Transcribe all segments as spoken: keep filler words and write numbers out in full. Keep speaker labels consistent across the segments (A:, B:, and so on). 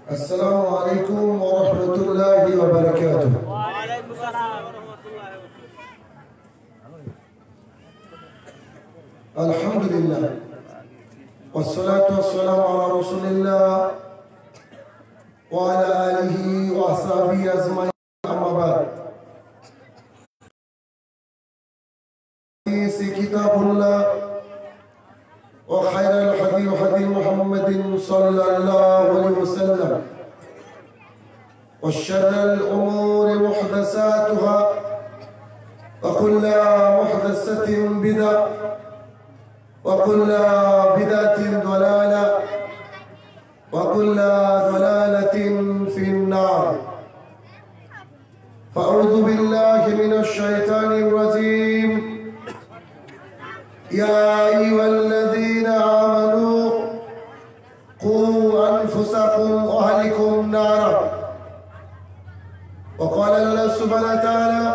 A: السلام عليكم ورحمة الله وبركاته.
B: وعليكم السلام ورحمة الله وبركاته.
A: الحمد لله والصلاة والسلام على رسول الله وعلى آله وأصحابه أجمعين. أما بعد، في كتاب الله وخير الحديث حديث محمد صلى الله عليه وسلم وشر الأمور محدثاتها وكل محدثة بدعة وكل بدعة ضلالة وكل ضلالة في النار. فأعوذ بالله من الشيطان الرجيم. يا أيها الذين آمنوا قوا أنفسكم وأهلكم نارا. وقال الله سبحانه وتعالى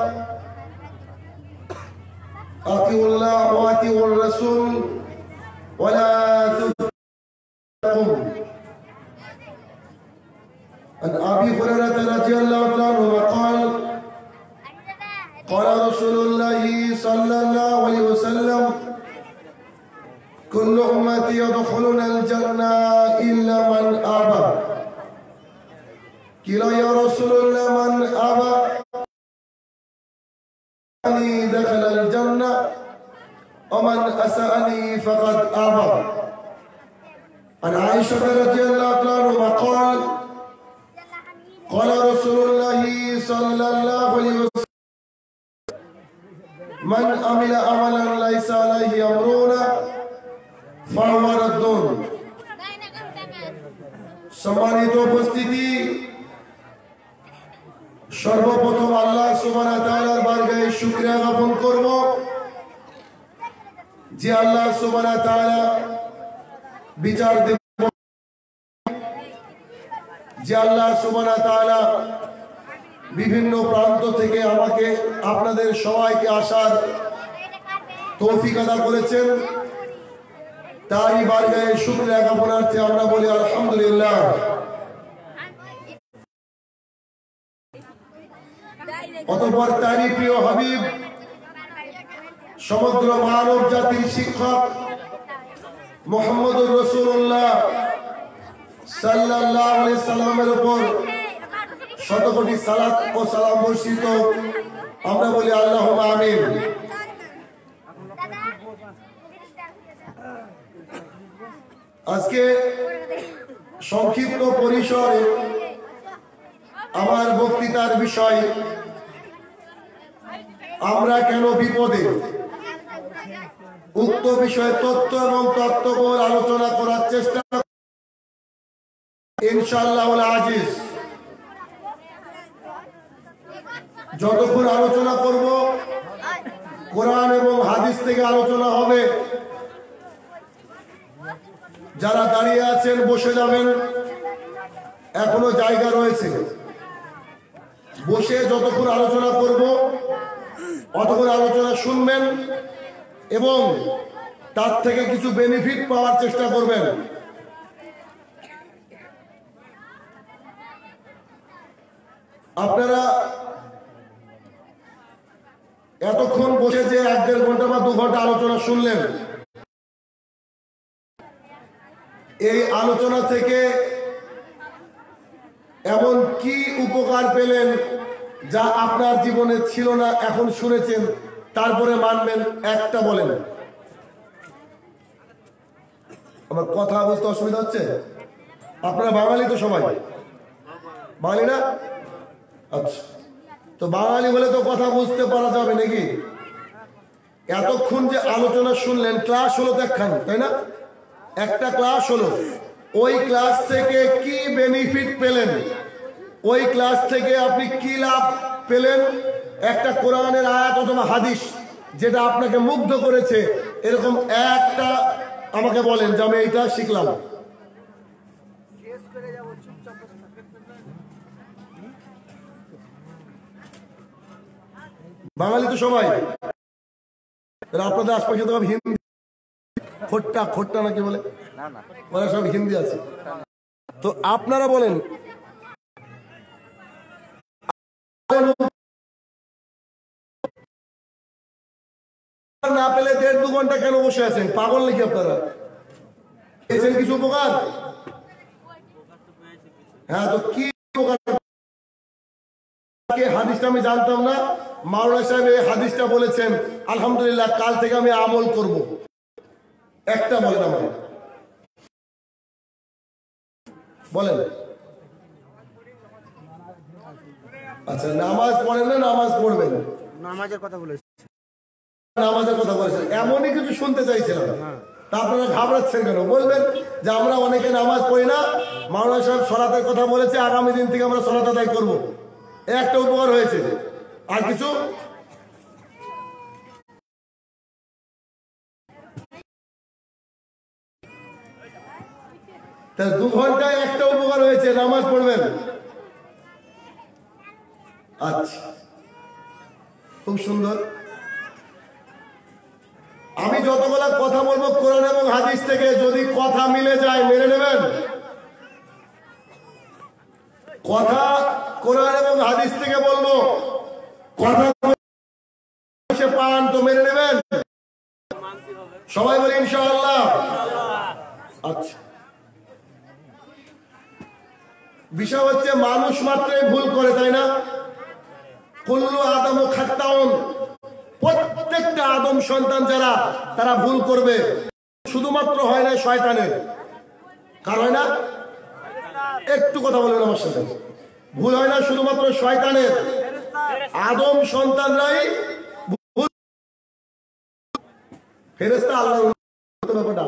A: أطيعوا الله وأطيعوا الرسول ولا تطيعوا. عن أبي هريرة رضي الله عنه قال قال رسول الله صلى الله عليه وسلم كل أمتي يدخلون الجنة إلا من أبى. قيل يا رسول الله من أبى؟ أني دخل الجنة ومن أسأني فقد أبى. عن عائشة رضي الله عنها قال قال رسول الله صلى الله عليه وسلم من عمل عملا ليس عليه أمرنا فهو رد. সম্মানিত উপস্থিতি, সর্বপ্রথম আল্লাহ সুবহানাহু ওয়া তাআলার বারগাহে শুকরিয়া জ্ঞাপন করব যে আল্লাহ সুবহানাহু ওয়া তাআলা বিচার দেব, যে আল্লাহ সুবহানাহু ওয়া তাআলা বিভিন্ন প্রান্ত থেকে আমাকে আপনাদের সবাইকে আসার তৌফিক আদা করেছেন। তারই বারগাহে শুকরিয়া জ্ঞাপনার্থে আমরা বলি আলহামদুলিল্লাহ। অতঃপর তারই প্রিয় হাবিব সমগ্র মানব জাতির শিক্ষক মুহাম্মদুর রাসূলুল্লাহ সাল্লাল্লাহু আলাইহি সাল্লামের উপর শত কোটি সালাত ও সালাম বর্ষিত আমরা বলি আল্লাহুম্মা আমিন। আজকে সংক্ষিপ্ত পরিসরে আমার বক্তৃতার বিষয় আমরা কেন বিপদে। উক্ত বিষয়ে তথ্য এবং তত্ত্ববল আলোচনা করার চেষ্টা ইনশাআল্লাহ আজিজ। যতক্ষণ আলোচনা করব কোরআন এবং হাদিস থেকে আলোচনা হবে। যারা দাঁড়িয়ে আছেন বসে যাবেন, এখনো জায়গা রয়েছে। বসে যতক্ষণ আলোচনা করব অতক্ষণ আলোচনা শুনবেন এবং তার থেকে কিছু বেনিফিট পাওয়ার চেষ্টা করবেন। আপনারা এতক্ষণ বসে যে এক দেড় ঘন্টা বা দু ঘন্টা আলোচনা শুনলেন, এই আলোচনা থেকে এমন কি উপকার পেলেন যা আপনার জীবনে ছিল না, এখন শুনেছেন তারপরে মানবেন? একটা বলেন। আমার কথা বুঝতে অসুবিধা হচ্ছে? আপনারা বাঙালি তো সবাই? বাঙালি না? আচ্ছা, তো বাঙালি হলে তো কথা বুঝতে পারা যাবে নাকি? এতক্ষণ যে আলোচনা শুনলেন, ক্লাস হলো দেখখান, তাই না? একটা ক্লাস হলো। ওই ক্লাস থেকে কি বেনিফিট পেলেন? ওই ক্লাস থেকে আপনি কি লাভ পেলেন? একটা কোরআনের আয়াত অথবা হাদিস যেটা আপনাকে মুগ্ধ করেছে, এরকম একটা আমাকে বলেন যে আমি এইটা শিখলাম। বাঙালি তো সবাই। আপনাদের আশপাশে তো হিন্দি খোট্টা খোট্টা নাকি বলে, ওরা সব হিন্দি আছে। তো আপনারা বলেন না পেলে দেড় দু ঘন্টা কেন বসে আছেন? পাগল নাকি আপনারা? পেয়েছেন কিছু উপকার? হ্যাঁ, তো কি উপকার? হাদিসটা আমি জানতাম না, মাওলানা সাহেব এই হাদিসটা বলেছেন, আলহামদুলিল্লাহ কাল থেকে আমি আমল করব। একটা বলেন আমার, বলেন। আচ্ছা, নামাজ পড়েন না নামাজ পড়বেন?
B: নামাজের কথা বলেছি,
A: নামাজের কথা বলেছেন, এমনই কিছু শুনতে চাইছিলাম। তা আপনারা ঘাবড়াচ্ছেন কেন? বলবেন যে আমরা অনেকে নামাজ পড়ি না, মাওলানা সাহেব সলাতের কথা বলেছে, আগামী দিন থেকে আমরা সলাত আদায় করবো। একটা উপকার হয়েছে, আর কিছু? দু ঘন্টায় একটা উপকার হয়েছে, নামাজ পড়বেন। আচ্ছা, খুব সুন্দর। আমি যতগুলা কথা বলবো কোরআন এবং হাদিস থেকে, যদি কথা মিলে যায় মেনে নেবেন। কথা কোরআন এবং হাদিস থেকে বলবো, কথা পান তো মেনে নেবেন। সবাই বলি ইনশাআল্লাহ। আচ্ছা, বিষয় হচ্ছে মানুষ মাত্রই ভুল করে, তাই না? কুল্লু আদম খাত্তাউন, প্রত্যেকটা আদম সন্তান যারা, তারা ভুল করবে। শুধুমাত্র হয় না শয়তানের, কার হয় না? একটু কথা বলবেন আমার সাথে। ভুল হয় না শুধুমাত্র শয়তানের, আদম সন্তানরাই ভুল। ফেরেশতা আল্লাহর ব্যাপারটা।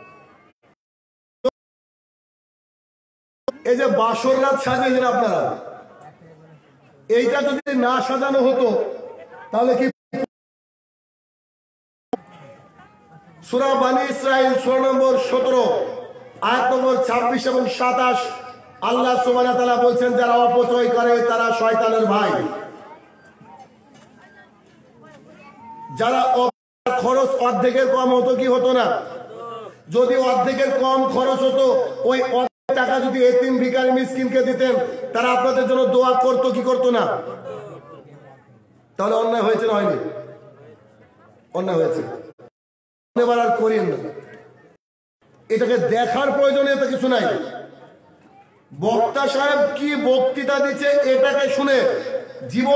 A: এই যে বাসর রাত সাজিয়েছেন আপনারা, এইটা যদি না সাজানো হতো তাহলে কি? সূরা বানী ইসরাঈল সূরা নম্বর সতেরো আয়াত নম্বর ছাব্বিশ এবং সাতাশ, আল্লাহ সুবহানাহু ওয়া তাআলা বলছেন যারা অপচয় করে তারা শয়তানের ভাই। যারা খরচ অর্ধেকের কম হতো কি হতো না? যদি অর্ধেকের কম খরচ হতো, ওই টাকা যদি এতিম ভিখারি মিসকিনকে দিতেন, তারা আপনাদের জন্য দোয়া করতো কি করতো না? তাহলে অন্যায় হয়েছে না হয়নি? অন্যায় হয়েছে, এবার আর করিয়েন না। এটাকে দেখার প্রয়োজনীয়তা কিছু নাই। বক্তা সাহেব কি বক্তৃতা দিচ্ছে এটাকে শুনে জীবন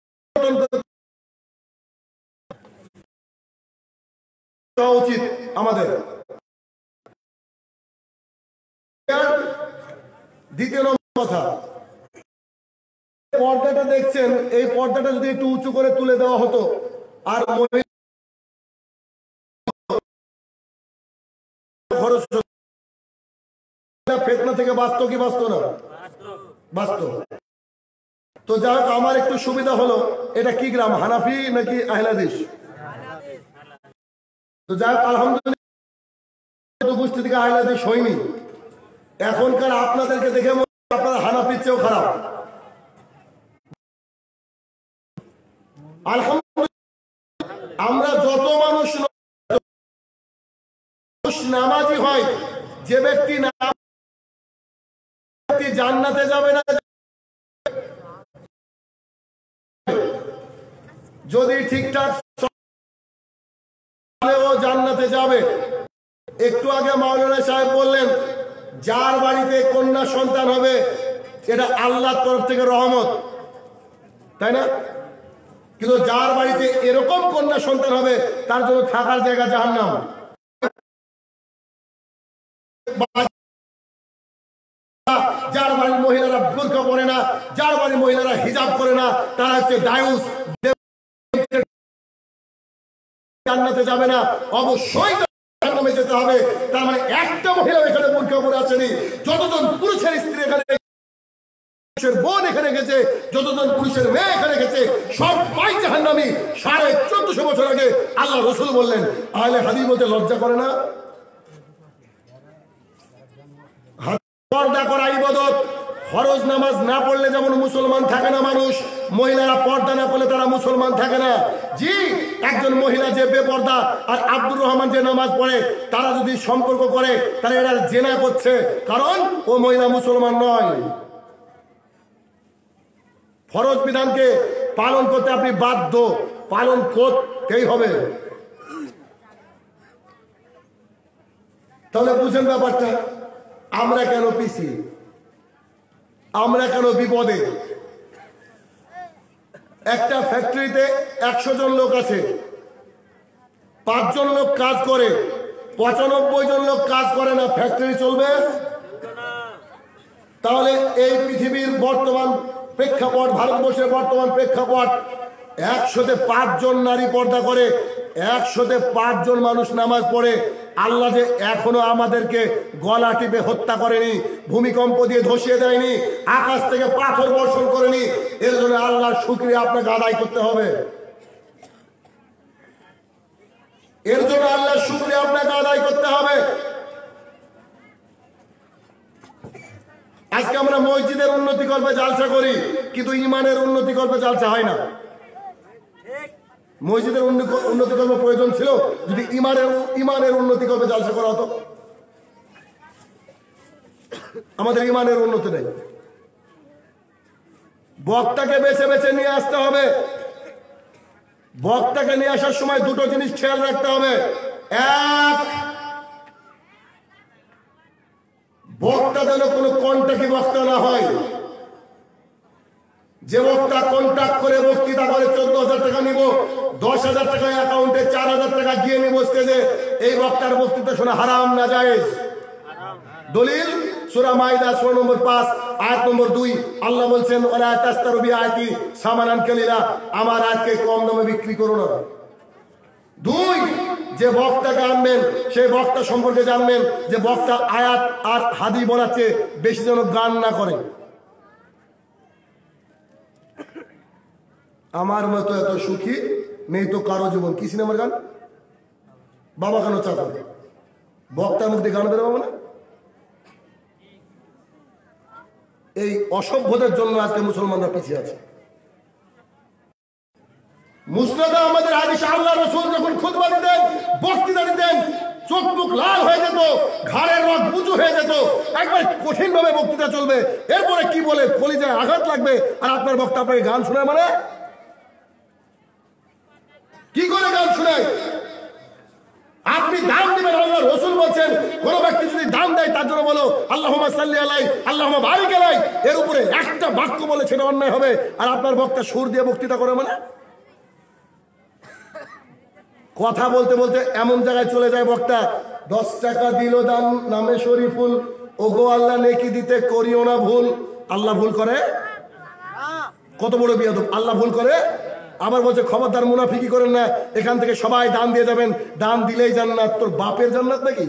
A: উচিত আমাদের। দ্বিতীয় নম্বর কথা, পর্দাটা দেখছেন, এই পর্দাটা যদি একটু উঁচু করে তুলে দেওয়া হতো, আর খরচ ফেতনা থেকে বাঁচত কি বাঁচত না? বাঁচত। তো যাই হোক, আমার একটু সুবিধা হলো। এটা কি গ্রাম, হানাফি নাকি আহলে হাদিস? তো যাই হোক, আলহামদুলিল্লাহ গোষ্ঠী থেকে আহলে হাদিস হয়নি। এখনকার আপনাদেরকে দেখে আপনারা হানাফির চেয়েও খারাপ। আলহামদুলিল্লাহ, আমরা যত মানুষ নামাজি হয়, যে ব্যক্তি জান্নাতে যাবে না, যদি ঠিকঠাক জান্নাতে যাবে। একটু আগে মাওলানা সাহেব বললেন, যার বাড়িতে কন্যা সন্তান হবে এটা আল্লাহর তরফ থেকে রহমত, তাই না? কিন্তু যার বাড়িতে এরকম কন্যা সন্তান হবে তার জন্য থাকার জায়গা জাহান্নাম। যার বাড়ির মহিলারা বুরকা পরে না, যার বাড়ির মহিলারা হিজাব করে না, তারা হচ্ছে দায়ুস, জান্নাতে যাবে না, অবশ্যই জাহান্নামে যেতে হবে। তার মানে একটা মহিলা এখানে বুরকা পরে আসেনি। যতজন পুরুষের স্ত্রী এখানে, পুরুষের বোন এখানে গেছে, যতজন পুরুষের মেয়ে এখানে গেছে, সবাই জাহান্নামী। সাড়ে চোদ্দশো বছর আগে আল্লাহ রাসূল বললেন। আহলে হাদিস বলতে লজ্জা করে না? পর্দা করা ইবাদত। ফরজ নামাজ না পড়লে যেমন মুসলমান থাকে না মানুষ, মহিলারা পর্দা না করলে তারা মুসলমান থাকে না। জি, একজন মহিলা যে বেপর্দা আর আব্দুর রহমান যে নামাজ পড়ে তারা যদি সম্পর্ক করে তাহলে এরা জেনা করছে, কারণ ও মহিলা মুসলমান নয়। ফরজ বিধানকে পালন করতে আপনি বাধ্য, পালন করতেই হবে। তাহলে বুঝেন ব্যাপারটা, আমরা কেন পিছি, আমরা কেন বিপদে। একটা ফ্যাক্টরিতে একশো জন লোক আছে, পাঁচজন লোক কাজ করে, পঁচানব্বই জন লোক কাজ করে না, ফ্যাক্টরি চলবে? তাহলে এই পৃথিবীর বর্তমান প্রেক্ষাপট, ভারতবর্ষের বর্তমান প্রেক্ষাপট, একশোতে পাঁচজন নারী পর্দা করে, একশোতে পাঁচজন মানুষ নামাজ পড়ে। আল্লাহ যে এখনো আমাদেরকে গলা টিপে হত্যা করেনি, ভূমিকম্প দিয়ে ধসিয়ে দেয়নি, আকাশ থেকে পাথর বর্ষণ করেনি, এর জন্য আল্লাহর শুকরিয়া আপনাকে আদায় করতে হবে। এর জন্য আল্লাহর শুকরিয়া আপনাকে আদায় করতে হবে। আজকে আমরা মসজিদের উন্নতি করবে জালসা করি, কিন্তু ইমানের উন্নতি করবে জালসা হয় না। মসজিদের উন্নতি করবে প্রয়োজন ছিল যদি ইমানের ইমানের উন্নতি করবে জালসা করা হতো। আমাদের ইমানের উন্নতি নেই। বক্তাকে বেছে বেছে নিয়ে আসতে হবে। বক্তাকে নিয়ে আসার সময় দুটো জিনিস খেয়াল রাখতে হবে। এক, বক্তা যেন কোনো কন্টাক্টি বক্তা না হয়। যে বক্তা কন্ট্যাক্ট করে বক্তৃতা করে চোদ্দ হাজার টাকা নিব, দশ হাজার টাকা অ্যাকাউন্টে চার হাজার টাকা দিয়ে নিব স্টেজে, এই বক্তার বক্তৃতা শোনা হারাম না জায়েজ। দলিল সূরা মাইদা সূরা নম্বর পাঁচ আয়াত নম্বর দুই, আল্লাহ বলছেন ওয়ালা তাস্তারু বিআয়াতি সামানান কালিলা, আমার আয়াতকে কম দামে বিক্রি করো না। দুই, যে বক্তাকে আনবেন সেই বক্তা সম্পর্কে জানবেন যে বক্তা আয়াত আর হাদিস বলাচ্ছে বেশি যেন গান না করে। আমার মতো এত সুখী নেই তো কারো জীবন, কি সিনেমার গান? বাবা কেন চা খাবে? বক্তার মুখ দিয়ে গান বেরোবো না? এই অসভ্যদের জন্য আজকে মুসলমানরা পিছিয়ে আছে। মুসনাদে আমাদের হাদিস, আল্লাহ রাসূল যখন খুতবা দিতেন, বক্তৃতা দিতেন, চোখ মুখ লাল হয়ে যেত, ঘাড়ের রগ উঁচু হয়ে যেত, একবার কঠিন ভাবে বক্তৃতা চলবে। এরপরে কি বলে কলিজায় আঘাত লাগবে, আর আপনার বক্তা আপনাকে গান শোনায়? মানে কি করে গান শোনায়? আপনি দান দিবেন, আল্লাহ রাসূল বলছেন কোন ব্যক্তি যদি দান দেয় তার জন্য বলো আল্লাহুম্মা সাল্লি আলাইহি আল্লাহুম্মা বারিক আলাইহি, এর উপরে একটা বাক্য বলে সেটা অন্যায় হবে। আর আপনার বক্তা সুর দিয়ে বক্তৃতা করে, মানে কথা বলতে বলতে এমন জায়গায় চলে যায় বক্তা, দশ টাকা দিল দান নামে শরীফুল, ওগো আল্লাহ নেকি দিতে করিও না ভুল। আল্লাহ ভুল করে? কত বড় বিয়াদব! আল্লাহ ভুল করে? আবার বলছে খবরদার মুনাফিকি করেন না, এখান থেকে সবাই দান দিয়ে যাবেন, দান দিলেই জান্নাত। তোর বাপের জান্নাত নাকি?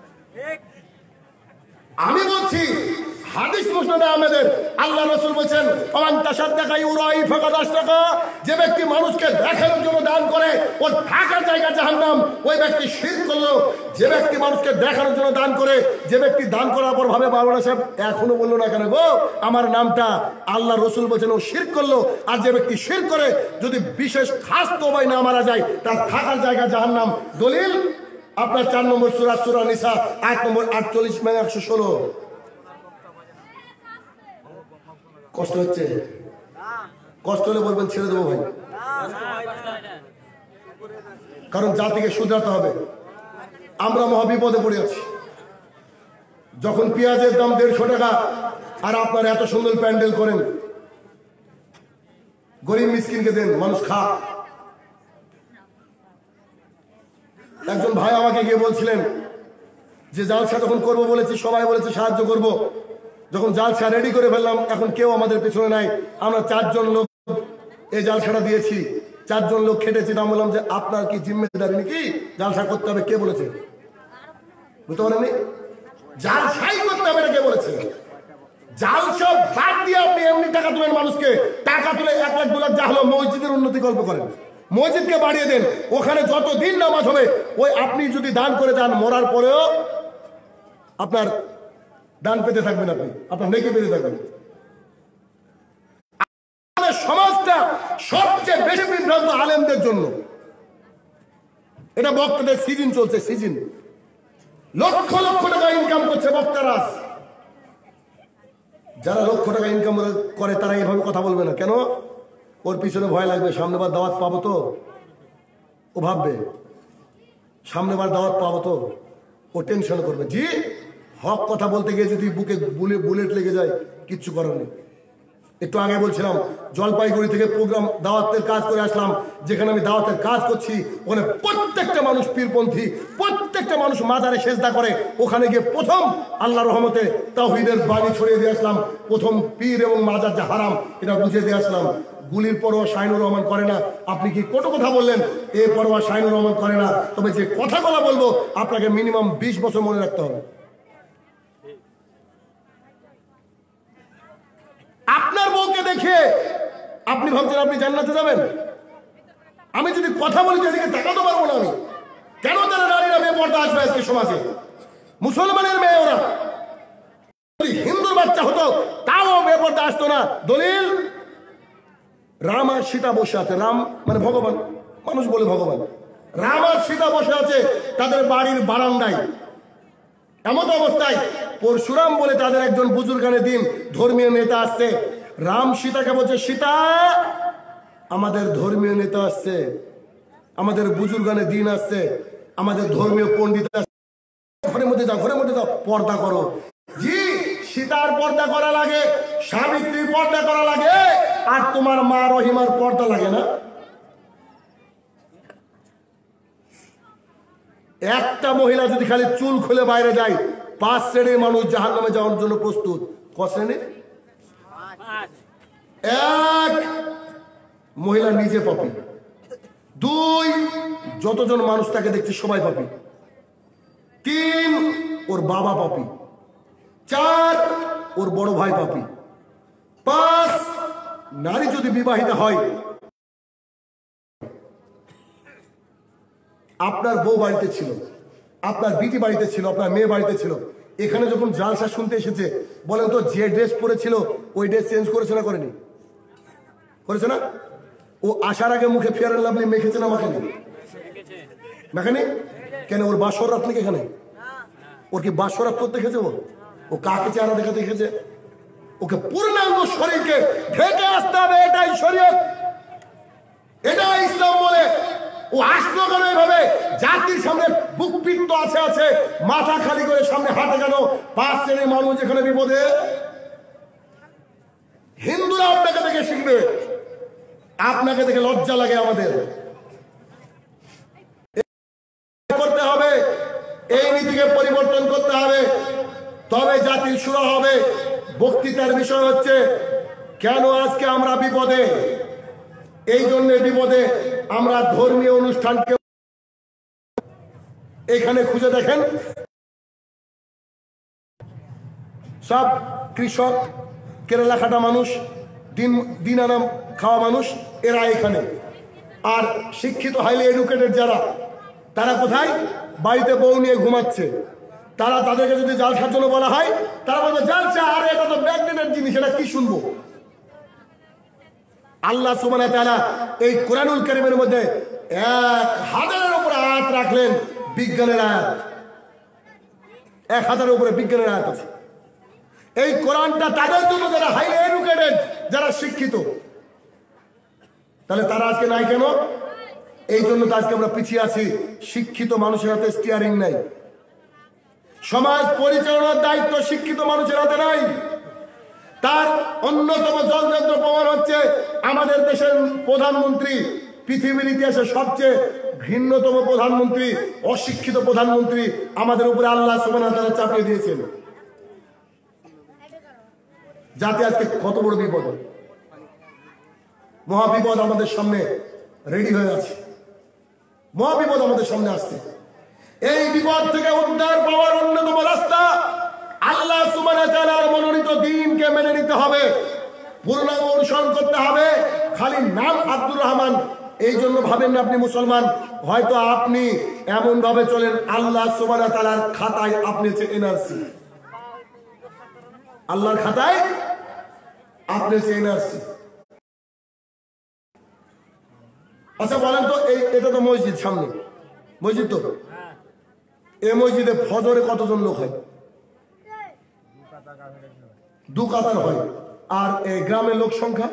A: আমি বলছি হাদিস মুসনাদে আহমেদের আল্লাহ রাসূল বলেন ওমান তাসাদদাকা ইউরাই ফাকাদ আশরাকা, যে ব্যক্তি মানুষকে দেখানোর জন্য দান করে ওর থাকার জায়গা জাহান্নাম, ওই ব্যক্তি শিরক করলো। যে ব্যক্তি মানুষকে দেখানোর জন্য দান করে, যে ব্যক্তি দান করার পর ভাবে মাওলানা সাহেব এখনো বললো না কেন গো আমার নামটা, আল্লাহ রাসূল বলেন ও শিরক করলো। আর যে ব্যক্তি শিরক করে যদি বিশেষ খাস তওবায় না মারা যায় তার থাকার জায়গা জাহান্নাম। দলিল আপনার চার নম্বর সূরা সূরা নিসা আয়াত নম্বর আটচল্লিশ মানে একশো ষোলো। কষ্ট হচ্ছে? কষ্ট হলে বলবেন ছেড়ে দেবো ভাই, কারণ জাতিকে শুধরাতে হবে। আমরা মহাবিপদে পড়ে আছি। যখন পেঁয়াজের দাম দেড়শো টাকা আর আপনারা এত সুন্দর প্যান্ডেল করেন, গরিব মিসকিনকে দেন, মানুষ খা। একজন ভাই আমাকে গিয়ে বলছিলেন যে জালসা যখন করবো বলেছি, সবাই বলেছে সাহায্য করব, যখন জালসা রেডি করে ফেললাম এখন কেউ আমাদের পেছনে নাই, আমরা চারজন লোক এই জালসাটা দিয়েছি, চারজন লোক খেটেছি। আমি বললাম যে আপনার কি জিম্মেদারি নাকি জালসা করতে হবে? কে বলেছে? বুঝতে পারেননি? জালসাই করতে হবে না কে বলেছে? জালসা বাদ দিয়ে আপনি এমনি টাকা তুলেন, মানুষকে টাকা তুলে এক লাখ দু লাখ যা হলো মসজিদের উন্নতি গল্প করেন, মসজিদকে বাড়িয়ে দেন, ওখানে যতদিন নামাজ হবে ওই আপনি যদি দান করে যান মরার পরেও আপনার দান পেতে থাকবেন, আপনি আপনার নেকি পেতে থাকবেন। সমাজটা সবচেয়ে বেশি বিভ্রান্ত আলেমদের জন্য। এটা বক্তাদের সিজন চলছে, সিজন। লক্ষ লক্ষ টাকা ইনকাম করছে বক্তারা। যারা লক্ষ টাকা ইনকাম করে তারা এইভাবে কথা বলবে না কেন? ওর পিছনে ভয় লাগবে, সামনেবার দাওয়াত পাবো তো। ও ভাববে সামনেবার দাওয়াত পাবো তো, ও টেনশন করবে। জি, হক কথা বলতে গিয়ে যদি বুকে বুলেট লেগে যায় কিচ্ছু করার নেই। একটু আগে বলছিলাম জলপাইগুড়ি থেকে প্রোগ্রাম দাওয়াতের কাজ করে আসলাম, যেখানে আমি দাওয়াতের কাজ করছি ওখানে প্রত্যেকটা মানুষ পীরপন্থী, প্রত্যেকটা মানুষ মাজারে সেজদা করে। ওখানে গিয়ে প্রথম আল্লাহ রহমতে তাওহীদের বাণী ছড়িয়ে দিয়ে আসলাম। প্রথম পীর এবং মাজার যে হারাম এটা বুঝিয়ে দিয়ে আসলাম। গুলির পরোয়া শাহিনুর রহমান করে না। আপনি কি কত কথা বললেন, এ পরোয়া শাহিনুর রহমান করে না। তবে যে কথাগুলো বলবো আপনাকে মিনিমাম বিশ বছর মনে রাখতে হবে। আপনার বউকে দেখে আপনি ভাবছেন আপনি জান্নাতে যাবেন? আমি যদি কথা বলি যেদিকে তাকাতে পারবো না আমি। কেন তারা নারীরা বেপর্দা আসবে আজকে সমাজে? মুসলমানের মেয়ে ওরা। যদি হিন্দুর বাচ্চা হতো তাও বেপর্দা আসতো না। দলিল, রাম আর সীতা বসে আছে। রাম মানে ভগবান, মানুষ বলে ভগবান। রাম আর সীতা বসে আছে তাদের বাড়ির বারান্দায়। এমন অবস্থায় পরশুরাম বলে তাদের একজন বুজুর্গানে দিন ধর্মীয় নেতা আসছে। রাম সীতাকে বলছে, সীতা আমাদের ধর্মীয় নেতা আসছে, আমাদের বুজুর্গানে দিন আসছে, আমাদের ধর্মীয় পণ্ডিত আসছে, ঘরের মধ্যে যাও, ঘরের মধ্যে যাও, পর্দা করো। জি, সীতার পর্দা করা লাগে, সাবিত্রীর পর্দা করা লাগে, আর তোমার মা রহিমার পর্দা লাগে না? একটা মহিলা যদি খালি চুল খুলে বাইরে যায়, পাঁচ শ্রেণীর মানুষ জাহান্নামে যাওয়ার জন্য প্রস্তুত। ক শ্রেণী? এক, মহিলা নিজে পাপী। দুই, যতজন মানুষ তাকে দেখছে সবাই পাপী। তিন, ওর বাবা পাপী। চার, ওর বড় ভাই পাপী। পাঁচ, নারী যদি বিবাহিতা হয়, আপনার বউ বাড়িতে ছিল, আপনার বিটি বাড়িতে ছিল, আপনার মেয়ে বাড়িতে ছিল, এখানে যখন জালসা শুনতে এসেছে, বলেন তো যে ড্রেস পরেছিল ওই ড্রেস চেঞ্জ করেছে না করেনি? করেছে না? ও আসার আগে মুখে ফেয়ার এন্ড লাভলি মেখেছে না মাখেনি? মাখেনি কেন? ওর বাসরাত নাকি এখানে? ওর কি বাসরাত করতে দেখেছে? ও ও কাকে চেহারা দেখাতে দেখেছে? ওকে পূর্ণাঙ্গ শরীরকে ঢেকে আসতে হবে। এটাই শরীয়ত, এটাই ইসলাম বলে। ও আসলো কেন এইভাবে? জাতির সামনে বুক পিত্ত আছে আছে মাথা খালি করে সামনে হাঁটে কেন? পাঁচ শ্রেণীর মানুষ যেখানে বিপদে। হিন্দুরা আপনাকে দেখে শিখবে, আপনাকে দেখে লজ্জা লাগে। আমাদের করতে হবে, এই নীতিকে পরিবর্তন করতে হবে, তবে জাতির শুরু হবে। বক্তৃতার বিষয় হচ্ছে কেন আজকে আমরা বিপদে। এই জন্য বিপদে আমরা ধর্মীয় অনুষ্ঠানকে এখানে খুঁজে দেখেন, সব কৃষক, কেরালা খাটা মানুষ, দিন দিন আনাম খাওয়া মানুষ, এরা এখানে। আর শিক্ষিত হাইলি এডুকেটেড যারা, তারা কোথায়? বাড়িতে বউ নিয়ে ঘুমাচ্ছে। তারা তাদেরকে যদি জালসার জন্য বলা হয়, তারা বলবে জালসা, আর এটা তো ব্যাকডেটেড জিনিস, এটা কি শুনবো? আল্লাহ সুবহানাহু ওয়া তাআলা এই কোরআনুল কারীমের মধ্যে এক হাজারের উপরে আয়াত রাখলেন, বিজ্ঞানের আয়াত। এক হাজারের উপরে বিজ্ঞানের আয়াত আছে। এই কোরআনটা তাদের জন্য যারা হাইলি এডুকেটেড, যারা শিক্ষিত। তাহলে তারা আজকে নাই কেন? এই জন্য তো আজকে আমরা পিছিয়ে আছি। শিক্ষিত মানুষের হাতে স্টিয়ারিং নাই। সমাজ পরিচালনার দায়িত্ব শিক্ষিত মানুষের হাতে নাই। তার অন্যতম জলযন্ত্র প্রমাণ হচ্ছে আমাদের দেশের প্রধানমন্ত্রী, পৃথিবীর ইতিহাসে সবচেয়ে ঘৃণ্যতম প্রধানমন্ত্রী, অশিক্ষিত প্রধানমন্ত্রী আমাদের উপরে আল্লাহ সুবহানাহু ওয়া তাআলা চাপিয়ে দিয়েছেন। যাতে আজকে কত বড় বিপদ, মহাবিপদ আমাদের সামনে রেডি হয়ে আছে। মহাবিপদ আমাদের সামনে আসছে। এই বিপদ থেকে উদ্ধার পাওয়ার অন্যতম রাস্তা আল্লাহ সুবহানাহু ওয়া তাআলার মনোনীত দ্বীনকে মেনে নিতে হবে, পূর্ণাঙ্গ অনুসরণ করতে হবে। খালি নাম আব্দুর রহমান, এই জন্য ভাবেন না আপনি মুসলমান। হয়তো আপনি এমন ভাবে চলেন আল্লাহ সুবহানাহু ওয়া তাআলার খাতায় আপনি হচ্ছে এনআরসি, আল্লাহর খাতায় আপনি হচ্ছে এনআরসি। আচ্ছা বলেন তো, এই এটা তো মসজিদ সামনে, মসজিদ তো এই মসজিদে ফজরে কতজন লোক হয়? দু কাতার হয়। আর এই গ্রামের লোক সংখ্যা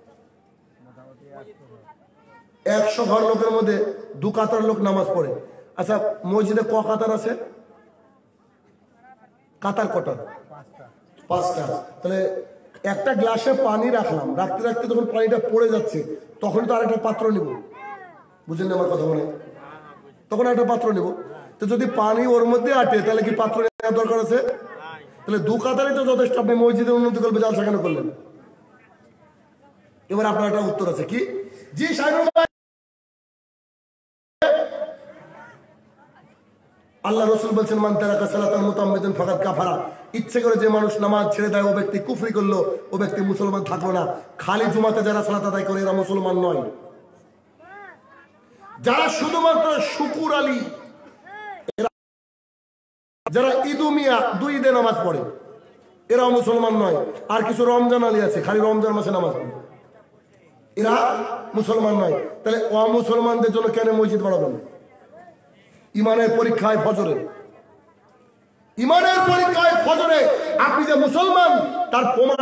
A: একশো ঘর লোকের মধ্যে দু কাতার লোক নামাজ পড়ে। আচ্ছা মসজিদে ক কাতার আছে? কাতার কটা? পাঁচটা। তাহলে একটা গ্লাসে পানি রাখলাম, রাখতে রাখতে যখন পানিটা পড়ে যাচ্ছে তখন তো আরেকটা পাত্র নিব, বুঝলেন আমার কথা বলে? তখন একটা পাত্র নিব। তো যদি পানি ওর মধ্যে আটে তাহলে কি পাত্র নেওয়ার দরকার আছে? তাহলে দু কাতারে তো যথেষ্ট। আপনি মসজিদের উন্নতি করবে জালসা কেন করলেন? এবার আপনার একটা উত্তর আছে কি? জি সাহেব, আল্লাহ রসুল বলছেন মান তারাকা সালাতান মুতাম্মিদান ফাকাদ কাফারা। ইচ্ছে করে যে মানুষ নামাজ ছেড়ে দেয় ও ব্যক্তি কুফরি করলো, ও ব্যক্তি মুসলমান থাকলো না। খালি জুমাতে যারা সালাত আদায় করে এরা মুসলমান নয়। যারা শুধুমাত্র শুকুর আলী, যারা ঈদুমিয়া দুই ঈদে নামাজ পড়ে এরাও মুসলমান নয়। আর কিছু রমজান আলী আছে খালি রমজান মাসে নামাজ পড়ে, এরা মুসলমান নয়। তাহলে অমুসলমানদের জন্য কেন মসজিদ বানাবেন? ইমানের পরীক্ষায় ফজরে, ইমানের পরীক্ষায় ফজরে আপনি যে মুসলমান তার প্রমাণ,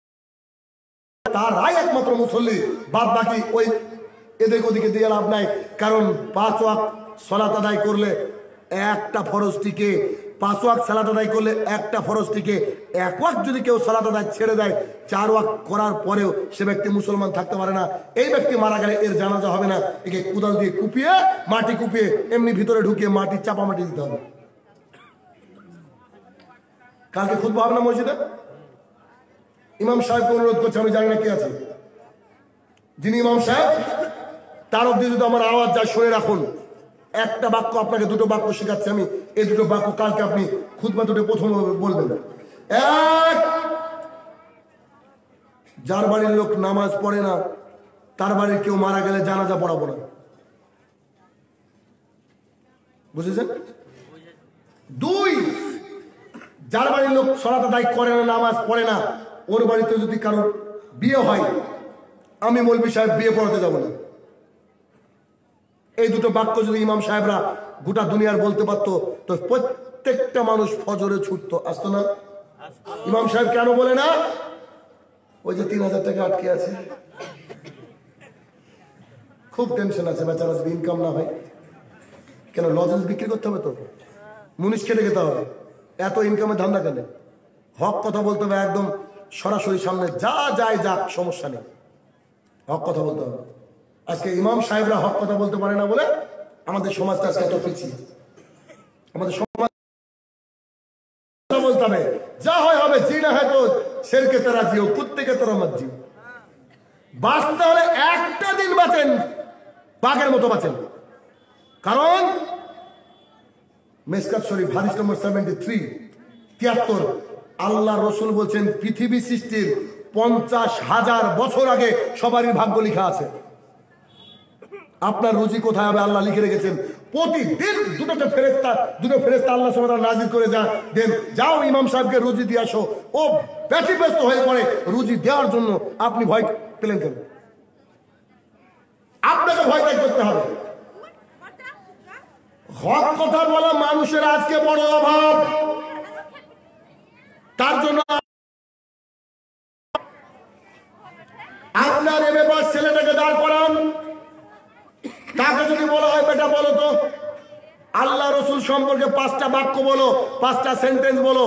A: তারাই একমাত্র মুসল্লি, বাদ বাকি ওই এদিক ওদিকে দিয়ে লাভ নাই। কারণ পাঁচ ওয়াক্ত সালাত আদায় করলে একটা ফরজ টিকে, পাঁচ ওয়াক্ত সালাত আদায় করলে একটা ফরজ টিকে। এক ওয়াক্ত যদি কেউ সালাত আদায় ছেড়ে দেয় চার ওয়াক্ত করার পরেও সে ব্যক্তি মুসলমান থাকতে পারে না। এই ব্যক্তি মারা গেলে এর জানাজা হবে না, একে কোদাল দিয়ে কুপিয়ে মাটি কুপিয়ে এমনি ভিতরে ঢুকিয়ে মাটি চাপা মাটি দিতে হবে। কালকে খুতবা হবে না মসজিদে? ইমাম সাহেবকে অনুরোধ করছে, আমি জানি না কে আছে, যিনি ইমাম সাহেব তার অব্দি যদি আমার আওয়াজ যায় শুনে রাখুন। একটা বাক্য আপনাকে, দুটো বাক্য শেখাচ্ছি আমি, এই দুটো বাক্য কালকে আপনি খুতবা দুটো প্রথম বলবেন। এক, যার বাড়ির লোক নামাজ পড়ে না তার বাড়ির কেউ মারা গেলে জানাজা পড়াবো না, বুঝেছেন? দুই, যার বাড়ির লোক সালাত আদায় করে না, নামাজ পড়ে না, ওর বাড়িতে যদি কারোর বিয়ে হয় আমি মৌলভী সাহেব বিয়ে পড়াতে যাব না। এই দুটো বাক্য যদি ইমাম সাহেবরা গোটা দুনিয়ার বলতে পারতো তো প্রত্যেকটা মানুষ ফজরে ছুটতো, আসতো না? ইমাম সাহেব কেন বলে না? ওই যে তিন হাজার টাকা আটকে আছে, খুব টেনশন আছে বেচারা, যদি ইনকাম না হয়। কেন লজেন্স বিক্রি করতে হবে? তো মুনিশ খেতে খেতে হবে, এত ইনকামের ধান্দা কেন? হক কথা বলতে হবে, একদম সরাসরি সামনে যা যায় যাক, সমস্যা নেই, হক কথা বলতে হবে। আজকে ইমাম সাহেবরা হক কথা বলতে পারে না বলে আমাদের সমাজটা আজকে এত পিছিয়ে। আমাদের সমাজ বলতে হবে, যা হয় হবে, জি না হয় তো শেরকে তারা জিও, কুত্তেকে তারা মত জিও। বাঁচতে হলে একটা দিন বাঁচেন, বাঘের মতো বাঁচেন। কারণ মেসকাত শরীফ হাদিস নম্বর সেভেন্টি থ্রি তিয়াত্তর, আল্লাহ রসুল বলছেন পৃথিবী সৃষ্টির পঞ্চাশ হাজার বছর আগে সবারই ভাগ্য লেখা আছে। আপনার রুজি কোথায় হবে আল্লাহ লিখে রেখেছেন। প্রতিদিন দুটো ফেরেশতা, দুটো ফেরেশতা আল্লাহ সুবহানাহু ওয়া তাআলা নাজিল করে যা দেন, যাও ইমাম সাহেবকে রুজি দিয়ে আসো। ও ব্যতিব্যস্ত হয়ে পড়ে রুজি দেওয়ার জন্য, আপনি ভয় পেলেন কেন? আপনাকে ভয় ত্যাগ করতে হবে। হক কথা বলা মানুষের আজকে বড় অভাব। তার জন্য আপনার এ ব্যাপার ছেলেটাকে দাঁড় করান, তাকে যদি বলা হয় বেটা বলো তো আল্লাহ রসুল সম্পর্কে পাঁচটা বাক্য বলো, পাঁচটা সেন্টেন্স বলো,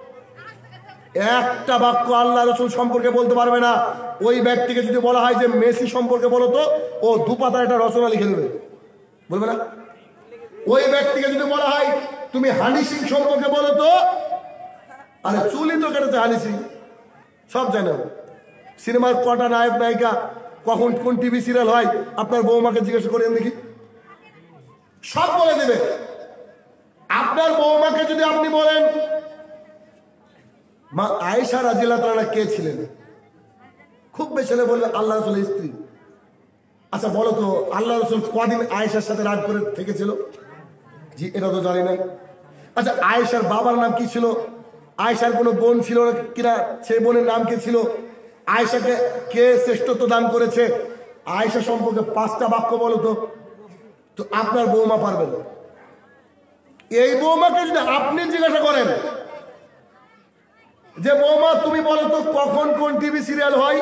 A: একটা বাক্য আল্লাহ রসুল সম্পর্কে বলতে পারবে না। ওই ব্যক্তিকে যদি বলা হয় যে মেসি সম্পর্কে বলো তো, ও দু পাতার একটা রচনা লিখে দেবে, বলবে না? ওই ব্যক্তিকে যদি বলা হয় তুমি হানি সিং সম্পর্কে বলো তো, আরে চুলি তো কেটেছে হানি সিং, সব জানে। সিনেমার কটা নায়ক নায়িকা, কখন কোন টিভি সিরিয়াল হয়, আপনার বৌমাকে জিজ্ঞাসা করেন দেখি, সব বলে দেবে। আপনার বৌমাকে যদি আপনি বলেন মা আয়েশা রাদিয়াল্লাহু তাআলা কে ছিলেন, খুব বেশি হলে বলবে আল্লাহ রাসূলের স্ত্রী। আচ্ছা বলো তো আল্লাহ রাসূল কদিন আয়েশার সাথে রাগ করে থেকেছিল? জি এটা তো জানি না। আচ্ছা আয়েশার বাবার নাম কি ছিল? আয়েশার কোনো বোন ছিল কিনা, সে বোনের নাম কি ছিল? আয়েশাকে কে শ্রেষ্ঠত্ব দান করেছে? আয়েশা সম্পর্কে পাঁচটা বাক্য বলো তো। তো আপনার বৌমা পারবে না। এই বৌমাকে যদি আপনি জিজ্ঞাসা করেন যে বৌমা তুমি বলো তো কখন কোন টিভি সিরিয়াল হয়,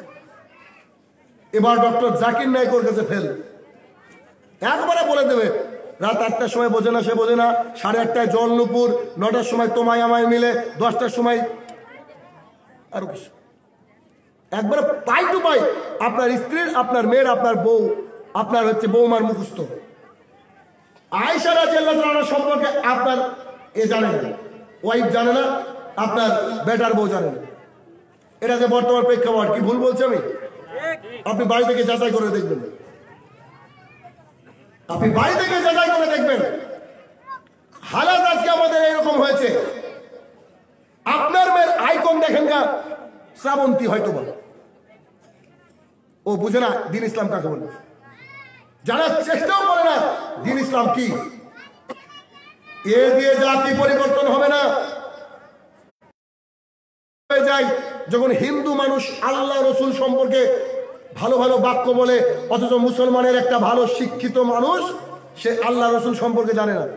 A: এবার ডক্টর জাকির নায়কের কাছে ফেল, একবারে বলে দেবে রাত আটটার সময় বোঝে না, সে বোঝে না, সাড়ে আটটায় জল নুপুর, নটার সময় তোমায় আমায় মিলে, দশটার সময় আরো কিছু, একবারে পাই টু পাই আপনার স্ত্রীর, আপনার মেয়ের, আপনার বউ, আপনার হচ্ছে বৌমার মুখস্থ। আয়েশা রাদিয়াল্লাহু তাআলা সম্পর্কে আপনার এ জানে না, ওয়াইফ জানে না, আপনার বেটার বউ জানে না। এটা যে বর্তমান প্রেক্ষাপট, কি ভুল বলছি আমি? আপনি বাড়ি থেকে যাচাই করে দেখবেন, আপনি বাড়ি থেকে যাচাই করে দেখবেন। হালাত আজকে আমাদের এরকম হয়েছে। আপনার মেয়ের আইকন দেখেন না, শ্রাবন্তী হয়তো বলে, ও বুঝে না দিন ইসলাম কাকে বলে, জানার চেষ্টাও করে না দিন ইসলাম কি। এ দিয়ে জাতি পরিবর্তন হবে না। যায় যখন হিন্দু মানুষ আল্লাহ রসুল সম্পর্কে ভালো ভালো বাক্য বলে, অথচ মুসলমানের একটা ভালো শিক্ষিত মানুষ সে আল্লাহ রসুল সম্পর্কে জানে না।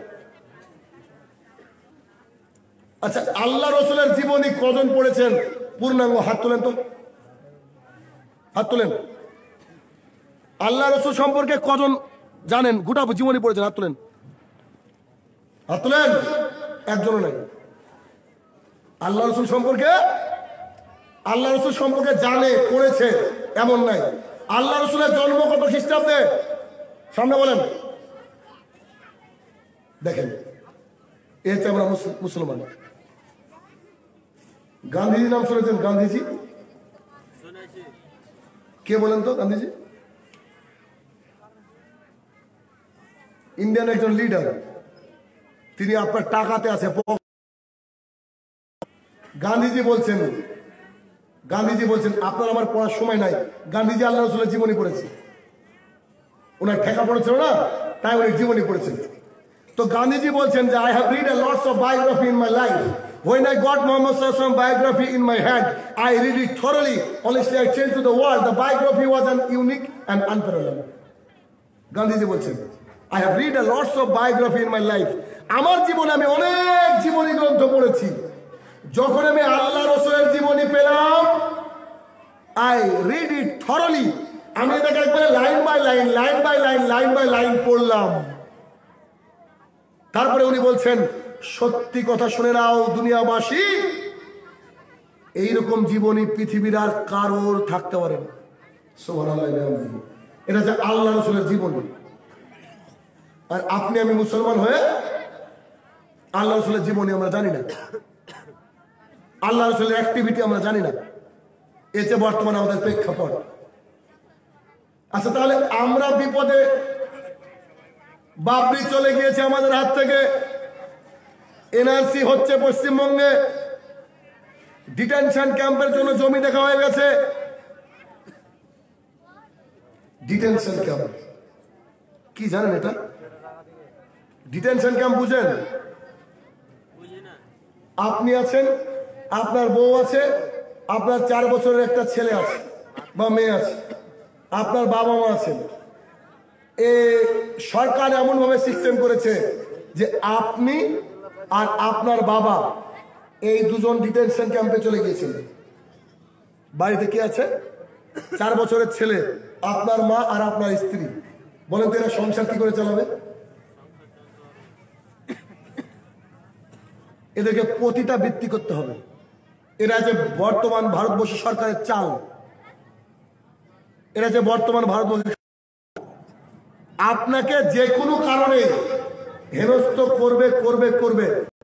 A: আচ্ছা, আল্লাহ রসুলের জীবনী কজন পড়েছেন পূর্ণাঙ্গ? হাত তোলেন তো, হাত তোলেন। আল্লাহ রসুল সম্পর্কে কজন জানেন গোটা জীবনী পড়েছেন? হাত তোলেন, হাত তোলেন। একজনও নাই। আল্লাহ রসুল সম্পর্কে আল্লাহ রসুল সম্পর্কে জানে, পড়েছে এমন নাই। আল্লাহ রসুলের জন্ম কত খ্রিস্টাব্দে? সামনে বলেন। দেখেন, এ হচ্ছে আমরা মুসলমান। গান্ধীজি নাম শুনেছেন? গান্ধীজি কে বলেন তো? গান্ধীজি ইন্ডিয়ান একজন লিডার, তিনি আপনার টাকাতে আছে। গান্ধীজি বলছেন গান্ধীজি বলছেন আপনার আমার পড়ার সময় নাই। গান্ধীজি আল্লাহ রসুলের জীবনী পড়েছে, ওনার ঠেকা পড়েছিল না, তাই উনি জীবনী পড়েছেন। তো গান্ধীজি বলছেন যে I have read a lots of biography in my life. When I got Muhammad sallallahu alaihi wasallam biography in my hand, I read it thoroughly. Honestly, I changed to the world. The biography was an unique and unparalleled. Gandhiji বলছেন I have read a lots of biography in my life. আমার জীবনে আমি অনেক জীবনী গ্রন্থ পড়েছি। যখন আমি আল্লাহ রসুলের জীবনী পেলাম, I read it thoroughly. আমি এটাকে একবারে line by line line by line line by line পড়লাম। তারপরে উনি বলছেন সত্যি কথা শুনে নাও দুনিয়াবাসী, এইরকম জীবনী পৃথিবীর আর কারোর থাকতে পারে না। সুবহানাল্লাহ। এটা যে আল্লাহ রসুলের জীবনী। আর আপনি আমি মুসলমান হয়ে আল্লাহ রসুলের জীবনী আমরা জানি না, আল্লাহ রসুলের অ্যাক্টিভিটি আমরা জানি না। এতে বর্তমানে আমাদের প্রেক্ষাপট। আচ্ছা, তাহলে আমরা বিপদে, বাবরি চলে গিয়েছে আমাদের হাত থেকে, এনআরসি হচ্ছে পশ্চিমবঙ্গে, ডিটেনশন ক্যাম্পের জন্য জমি দেখা হয়ে গেছে। ডিটেনশন ক্যাম্প কি জানেন? এটা ডিটেনশন ক্যাম্প বুঝেন? আপনি আছেন, আপনার বউ আছে, আপনার চার বছরের একটা ছেলে আছে বা মেয়ে আছে, আপনার বাবা মা আছেন। এ সরকার এমনভাবে সিস্টেম করেছে যে আপনি আর আপনার বাবা এই দুজন ডিটেনশন ক্যাম্পে চলে গিয়েছেন। বাড়িতে কি আছে? চার বছরের ছেলে, আপনার মা আর আপনার স্ত্রী। বলেন তো এরা সংসার কি করে চালাবে? এদেরকে প্রতিটা বৃত্তি করতে হবে। এরা যে বর্তমান ভারতবর্ষ সরকারের চাল, এরা যে বর্তমান ভারতবর্ষ, আপনাকে যে কোনো কারণে হেনস্থ করবে করবে করবে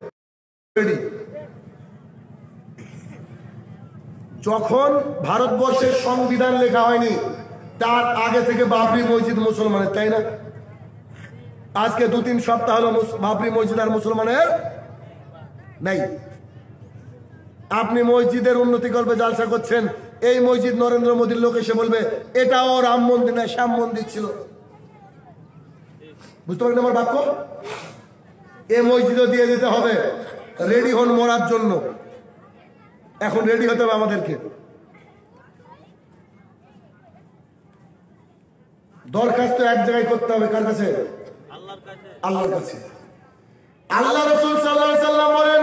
A: যখন ভারতবর্ষের সংবিধান লেখা হয়নি তার আগে থেকে বাবরি মসজিদ মুসলমানের, তাই না? আজকে দু তিন সপ্তাহ হলো বাবরি মসজিদ আর মুসলমানের নাই। আপনি মসজিদের উন্নতি করবে জালসা করছেন, এই মসজিদ নরেন্দ্র মোদীর লোক এসে বলবে এটাও রাম মন্দির না শ্যাম মন্দির ছিল। বুঝতে পারেন আমার বাক্য? এই মসজিদও দিয়ে দিতে হবে। রেডি হন মরার জন্য, এখন রেডি হতে হবে আমাদেরকে। দরখাস্ত এক জায়গায় করতে হবে, কার কাছে? আল্লাহর কাছে। আল্লাহ রাসূল সাল্লাল্লাহু আলাইহি সাল্লাম বলেন,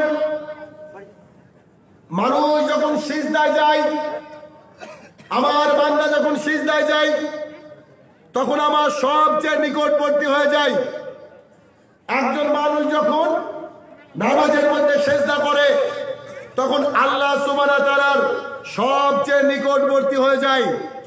A: মানুষ যখন সিজদায় যায়, আমার বান্দা যখন সিজদায় যায়, তখন আমার সবচেয়ে নিকটবর্তী হয়ে যায়। একজন মানুষ যখন নামাজের মধ্যে সিজদা করে, তখন আল্লাহ সুবহানাহু ওয়া তাআলার সবচেয়ে নিকটবর্তী হয়ে যায়।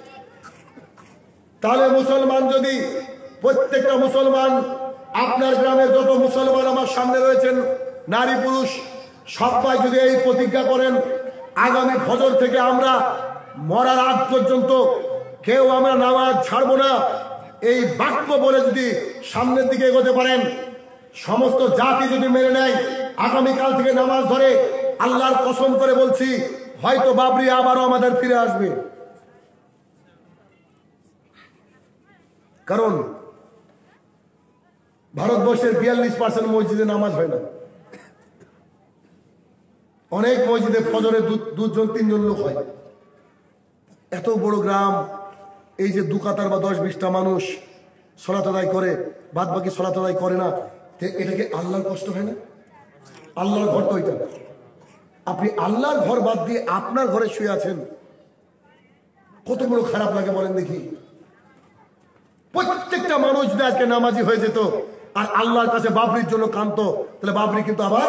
A: তাহলে মুসলমান যদি প্রত্যেকটা মুসলমান, আপনার গ্রামের যত মুসলমান আমার সামনে রয়েছেন, নারী পুরুষ সবাই যদি এই প্রতিজ্ঞা করেন, আগামী ফজর থেকে আমরা মরার আগ পর্যন্ত কেউ আমরা নামাজ ছাড়বো না, এই বাক্য বলে যদি সামনের দিকে এগোতে পারেন, সমস্ত জাতি যদি মেনে নেয়, আগামীকাল থেকে নামাজ ধরে, আল্লাহর কসম করে বলছি, হয়তো বাবরি আবারও আমাদের ফিরে আসবে। কারণ ভারতবর্ষের বিয়াল্লিশ পার্সেন্ট মসজিদে নামাজ হয় না। অনেক মসজিদে ফজরে দুজন তিনজন লোক হয়। এত বড় গ্রাম, এই যে দু কাতার বা দশ বিশটা মানুষ সলাত আদায় করে, বাদ বাকি সলাত আদায় করে না, এটাকে আল্লাহর কষ্ট হয় না? আল্লাহর ঘর তো এটা। আপনি আল্লাহর ঘর বাদ দিয়ে আপনার ঘরে শুয়ে আছেন, কত বড় খারাপ লাগে বলেন দেখি। প্রত্যেকটা মানুষ যদি আজকে নামাজি হয়ে যেত আর আল্লাহর কাছে বাবরির জন্য কাঁদত, তাহলে বাবরি কিন্তু আবার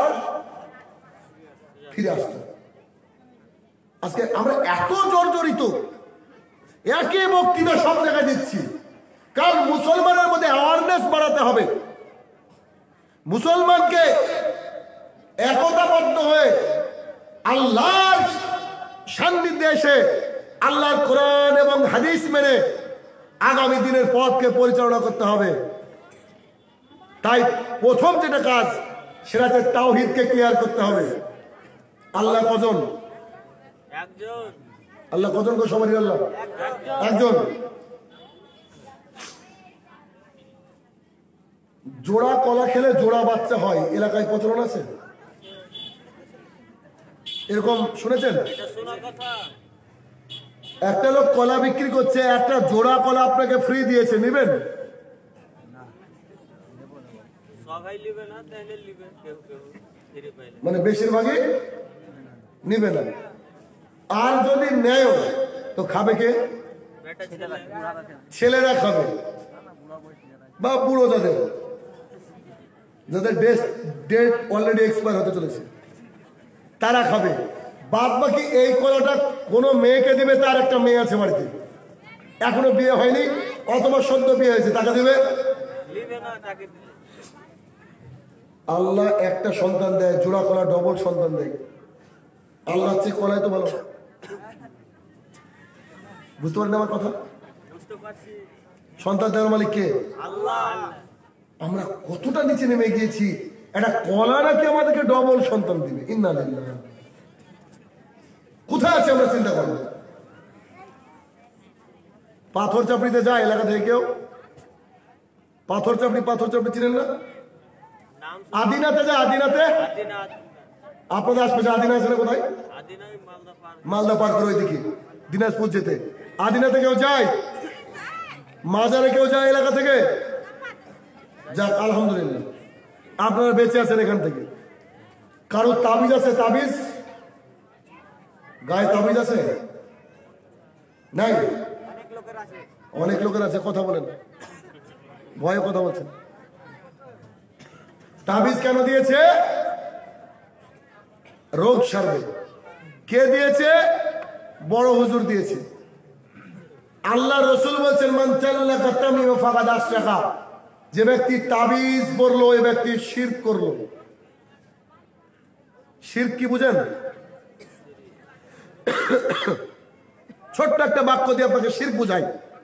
A: ফিরে আসত। আজকে আমরা এত জর্জরিত, একই বক্তৃতা সব জায়গায় দিচ্ছি, কারণ মুসলমানের মধ্যে অ্যাওয়ারনেস বাড়াতে হবে। মুসলমানকে একতাবদ্ধ হয়ে আল্লাহর সান্নিধ্যে এসে আল্লাহর কোরআন এবং হাদিস মেনে আগামী দিনের পথকে পরিচালনা করতে হবে। তাই প্রথম যেটা কাজ, সেটা হচ্ছে তাওহীদকে ক্লিয়ার করতে হবে। আল্লাহ কজন?
B: একজন।
A: আল্লাহ কজন গো? সবারই আল্লাহ একজন। জোড়া কলা খেলে জোড়া বাচ্চা হয়, এলাকায় প্রচলন আছে, এরকম শুনেছেন?
B: এটা শোনা কথা।
A: একটা লোক কলা বিক্রি করছে, একটা জোড়া কলা আপনাকে ফ্রি দিয়েছে, নিবেন?
B: সবাই নিবে না, তাহলে নিবে কেউ কেউ ফিরে পাইলে।
A: মানে বেশিরভাগই নিবে না। আর যদি নেয় তো খাবে কে?
B: বেটা ছেলে
A: ছেলেরা খাবে, বা বুড়ো যাদের যাদের ডেট অলরেডি এক্সপায়ার হতে চলেছে তারা খাবে। বাদ বাকি এই কলাটা কোনো মেয়েকে দিবে, তার একটা মেয়ে আছে বাড়িতে, এখনো বিয়ে হয়নি, অথবা সদ্য বিয়ে হয়েছে, তাকে দিবে?
B: নিবে না, তাকে দিবে।
A: আল্লাহ একটা সন্তান দেয়, জোড়া কলা ডবল সন্তান দেয়। আল্লাহ চেয়ে কলাই তো ভালো। বুঝতে পারেন আমার কথা?
B: বুঝতে পারছি।
A: সন্তান দেওয়ার মালিক কে?
B: আল্লাহ।
A: আমরা কতটা নিচে নেমে গিয়েছি, একটা কলা নাকি আমাদেরকে ডবল সন্তান দিবে। ইন্না লিল্লাহ। কোথায় আছে আমরা চিন্তা করব। পাথর চাপড়িতে যায় এলাকা থেকে কেউ? পাথর চাপড়ি, পাথর চাপড়ি চিনেন না?
B: নাম
A: আদিনাতে যায়, আদিনাতে।
B: আদিনা।
A: আপনাদের আশপাশে আদিনা আছে না কোথায়?
B: আদিনাই মালদা পার।
A: মালদা পার করে ওই দিকে দিনাজপুর যেতে। আদিনাতে কেউ যায়? মাজারে কেউ যায় এলাকা থেকে? যাক আলহামদুলিল্লাহ, আপনারা বেঁচে আছেন এখান থেকে। কারো তাবিজ আছে? তাবিজ গায়ে তাবিজ আছে? নাই?
B: অনেক লোকের আছে।
A: অনেক লোকের আছে, কথা বলেন, ভয়ে কথা বলছেন। তাবিজ কেন দিয়েছে? রোগ সারবে। কে দিয়েছে? বড় হুজুর দিয়েছে। আল্লাহ রসুল বলছেন, মান চাল্লাকা তামিম ফাকাদ আশরাকা, যে ব্যক্তি তাবিজ পড়লো ওই ব্যক্তি শিরক করলো। শিরক কি বুঝেন? ছোট্ট একটা বাক্য দিয়ে আপনাকে শিরক বুঝাই।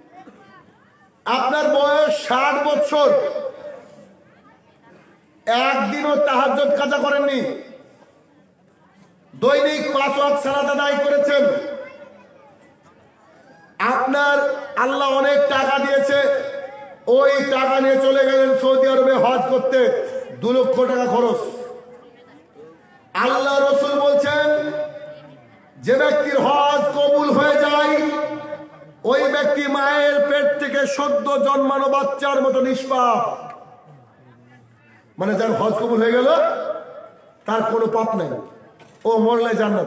A: আপনার বয়স ষাট বছর, একদিনও তাহাজ্জুদ কাজা করেননি, দৈনিক পাঁচ ওয়াক্ত সালাত আদায় করেছেন, আপনার আল্লাহ অনেক টাকা দিয়েছে, ওই টাকা নিয়ে চলে গেলেন সৌদি আরবে হজ করতে, দু লক্ষ টাকা খরচ। আল্লাহ রসুল বলছেন, যে ব্যক্তির হজ কবুল হয়ে যায় ওই ব্যক্তি মায়ের পেট থেকে সদ্য জন্মানো বাচ্চার মতো নিষ্পাপ। মানে যার হজ কবুল হয়ে গেল তার কোনো পাপ নাই, ও মরলে জান্নাত।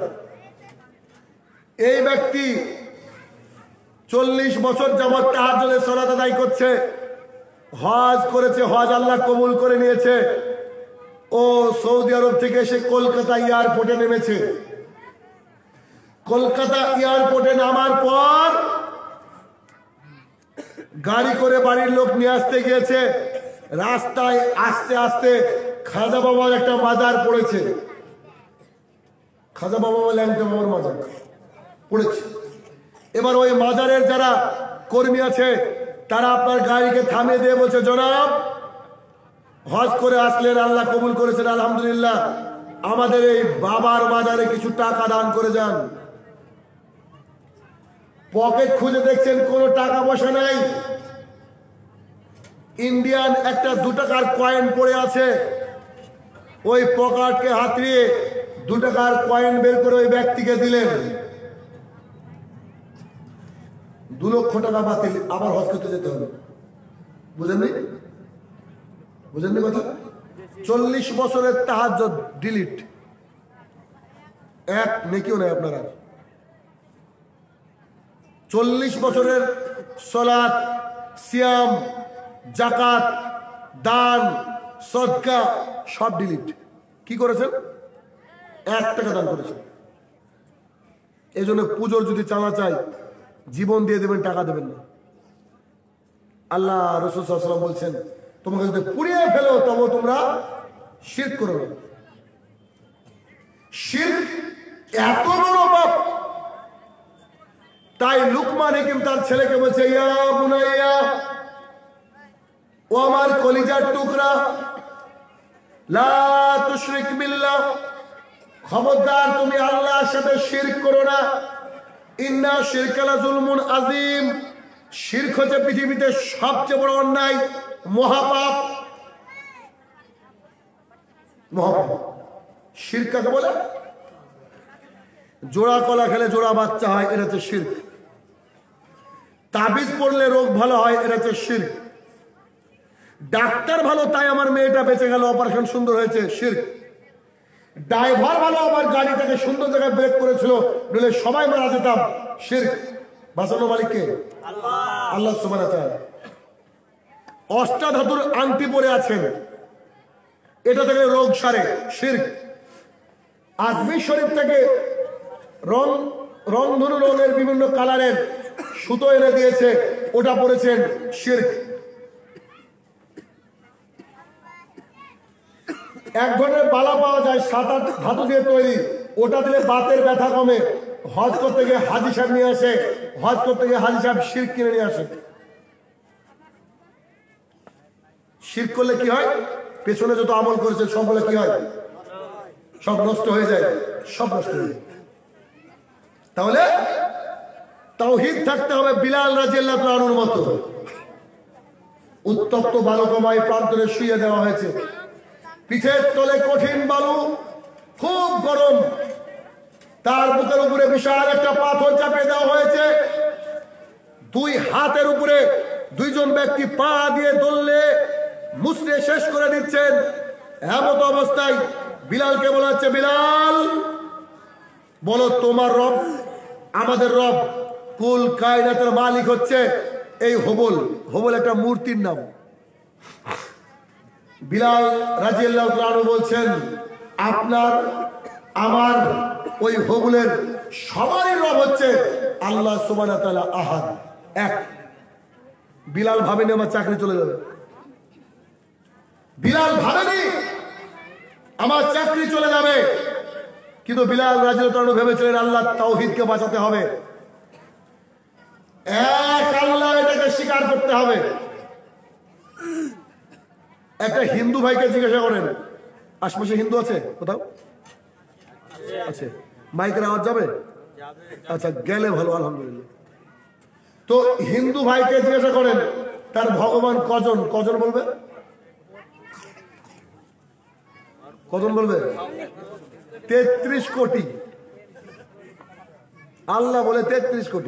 A: এই ব্যক্তি চল্লিশ বছর যাবৎ তাহাজ্জুদের সালাত আদায় করছে, হজ করেছে, হজ আল্লাহ কবুল করে নিয়েছে। ও সৌদি আরব থেকে এসে কলকাতা এয়ারপোর্টে নেমেছে। কলকাতা এয়ারপোর্টে নামার পর গাড়ি করে বাড়ির লোক নিয়ে আসতে গিয়েছে। রাস্তায় আস্তে আস্তে খাজা বাবার একটা মাজার পড়েছে। খাজা বাবা ল্যাংটা বাবার মাজার পড়েছে। এবার ওই মাজারের যারা কর্মী আছে তারা আপনার গাড়িকে থামিয়ে দিয়ে বলছে, জনাব হজ করে আসলেন, আল্লাহ কবুল করেছেন, আলহামদুলিল্লাহ, আমাদের এই বাবার মাজারে কিছু টাকা দান করে যান। পকেট খুঁজে দেখছেন কোনো টাকা পয়সা নাই। ইন্ডিয়ান একটা দু টাকার কয়েন পড়ে আছে। ওই পকেটকে হাতড়িয়ে দু টাকার কয়েন বের করে ওই ব্যক্তিকে দিলেন। দু লক্ষ টাকা বাতিল, আবার হজ করতে যেতে হবে। বুঝেননি? বুঝেননি কথা? চল্লিশ বছরের তাহাজ্জুদ ডিলিট, এক নেকিও নাই আপনারা। চল্লিশ বছরের সালাত, সিয়াম, জাকাত, দান, সদকা সব ডিলিট। কি করেছেন? এক টাকা দান করেছেন। এই জন্য পুজোর যদি চাঁদা চাই জীবন দিয়ে দেবেন, টাকা দেবেন না। আল্লাহ রাসূল সাল্লাল্লাহু আলাইহি ওয়াসাল্লাম বলছেন, তোমাকে যদি পুড়িয়ে ফেলো তবে তোমরা শিরক করো না। শিরক এত বড় পাপ, তাই লুকমান হাকিম তার ছেলেকে বলছে, ইয়া বুনাইয়া, ও আমার কলিজার টুকরা, লা তুশরিক বিল্লাহ, খবরদার তুমি আল্লাহর সাথে শিরক করো না। ইন্না শিরকা লা যুলমুন আযীম, শিরক হচ্ছে পৃথিবীতে সবচেয়ে বড় অন্যায়, মহাপাপ। মহাপাপ শিরক কাকে বলে? জোড়া কলা খেলে জোড়া বাচ্চা হয়, এটা হচ্ছে শিরক। তাবিজ পড়লে রোগ ভালো হয়, এটা হচ্ছে শিরক। ডাক্তার ভালো তাই আমার মেয়েটা বেঁচে গেল, অপারেশন সুন্দর হয়েছে, শিরক। ড্রাইভার ভালো আমার গাড়িটাকে সুন্দর জায়গায় ব্রেক করেছিল, নইলে সবাই মারা যেতাম, শিরক। বাঁচানো মালিককে আল্লাহ সুবহানাহু ওয়া তাআলা। অষ্টাধাতুর আংটি পরে আছেন, এটা থেকে রোগ সারে, শিরক। আজমির শরীফ থেকে রং রংধনু রঙের বিভিন্ন কালারের সুতো এনে দিয়েছে, ওটা পরেছেন, শিরক। এক ধরনের বালা পাওয়া যায় সাত আট ধাতু দিয়ে তৈরি, ওটা দিলে বাতের ব্যথা কমে। হজ করতে গিয়ে হাজি সাহেব নিয়ে আসে, হজ করতে গিয়ে হাজি সাহেব শিরক কিনে নিয়ে আসে। শিরক করলে কি হয়? পেছনে যত আমল করেছে সবগুলো কি হয়? সব নষ্ট হয়ে যায়, সব নষ্ট হয়ে যায়। তাহলে তাওহীদ থাকতে হবে বিলাল রাদিয়াল্লাহু আনহুর মতো। উত্তপ্ত বালুকময় প্রান্তরে শুয়ে দেওয়া হয়েছে, পিঠের তলে কঠিন বালু, খুব গরম, তার বুকের উপরে বিশাল একটা পাথর চাপিয়ে দেওয়া হয়েছে। দুই হাতের উপরে দুইজন ব্যক্তি পা দিয়ে দললে মুসড়ে শেষ করে দিচ্ছেন। এমত অবস্থায় বিলালকে বলা হচ্ছে, বিলাল বলো তোমার রব, আমাদের রব কুল কায়নাতের মালিক হচ্ছে এই হবল। হবল একটা মূর্তির নাম। বিলাল রাদিয়াল্লাহু তাআলা বলছেন, আপনার আমার ওই হবলের সবারই রব হচ্ছে আল্লাহ সুবহানাহু ওয়া তাআলা আহাদ, এক। বিলাল ভাবেনি আমার চাকরি চলে যাবে, বিলাল ভাবেনি আমার চাকরি চলে যাবে, কিন্তু বিলাল রাদিয়াল্লাহু তাআলা ভেবেছিলেন আল্লাহ তাওহীদকে বাঁচাতে হবে, এক আল্লাহ, এটাকে স্বীকার করতে হবে। একটা হিন্দু ভাইকে জিজ্ঞাসা করেন, আশপাশে হিন্দু আছে কোথাও? আছে। মাইকের আওয়াজ যাবে? আচ্ছা, গেলে ভালো, আলহামদুলিল্লাহ। তো হিন্দু ভাইকে জিজ্ঞাসা করেন তার ভগবান কজন, কজন বলবে? কজন বলবে? তেত্রিশ কোটি। আল্লাহ বলে তেত্রিশ কোটি।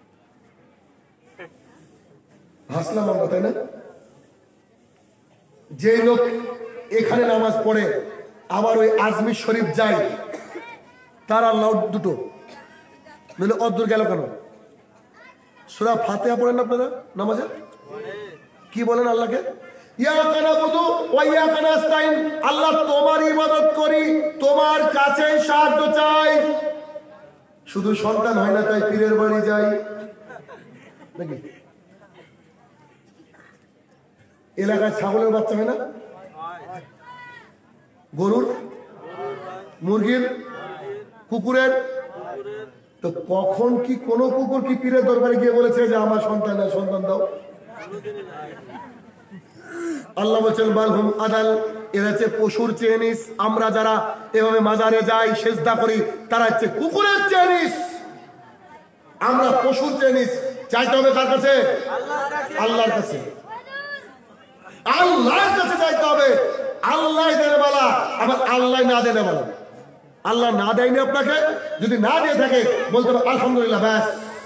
A: হাসলাম আমরা, তাই না? যে লোক এখানে নামাজ পড়ে আবার ওই আজমির শরীফ যায়, তার আল্লাহ দুটো, নইলে অদ্দূর গেল কেন? সূরা ফাতিহা পড়েন না আপনারা নামাজে? কি বলেন আল্লাহকে? ইয়াকা নাবুদু ওয়া ইয়াকা নাস্তাইন, আল্লাহ তোমার ইবাদত করি, তোমার কাছেই সাহায্য চাই। শুধু সন্তান হয় না তাই পীরের বাড়ি যাই নাকি? এলাকায় ছাগলের বাচ্চা হয় না, গরুর, মুরগির, কুকুরের। তো কখন কি কোন কুকুর কি পীরের দরবারে গিয়ে বলেছে যে আমার সন্তান নাই, সন্তান দাও? আল্লাহ বলছেন বালহুম আদাল, এরা হচ্ছে পশুর চেয়ে নিস। আমরা যারা এভাবে মাজারে যাই, সেজদা করি, তারা হচ্ছে কুকুরের চেয়ে নিস। আমরা পশুর চেয়ে নিস। চাইতে হবে কার কাছে? আল্লাহর কাছে। আল্লাহর কাছে চাইতে হবে। আল্লাহ দেনে বলা, আবার আল্লাহ না দেনে বলা। আল্লাহ না দেয়নি আপনাকে, যদি না দিয়ে থাকে বলতে হবে আলহামদুলিল্লাহ, ব্যাস।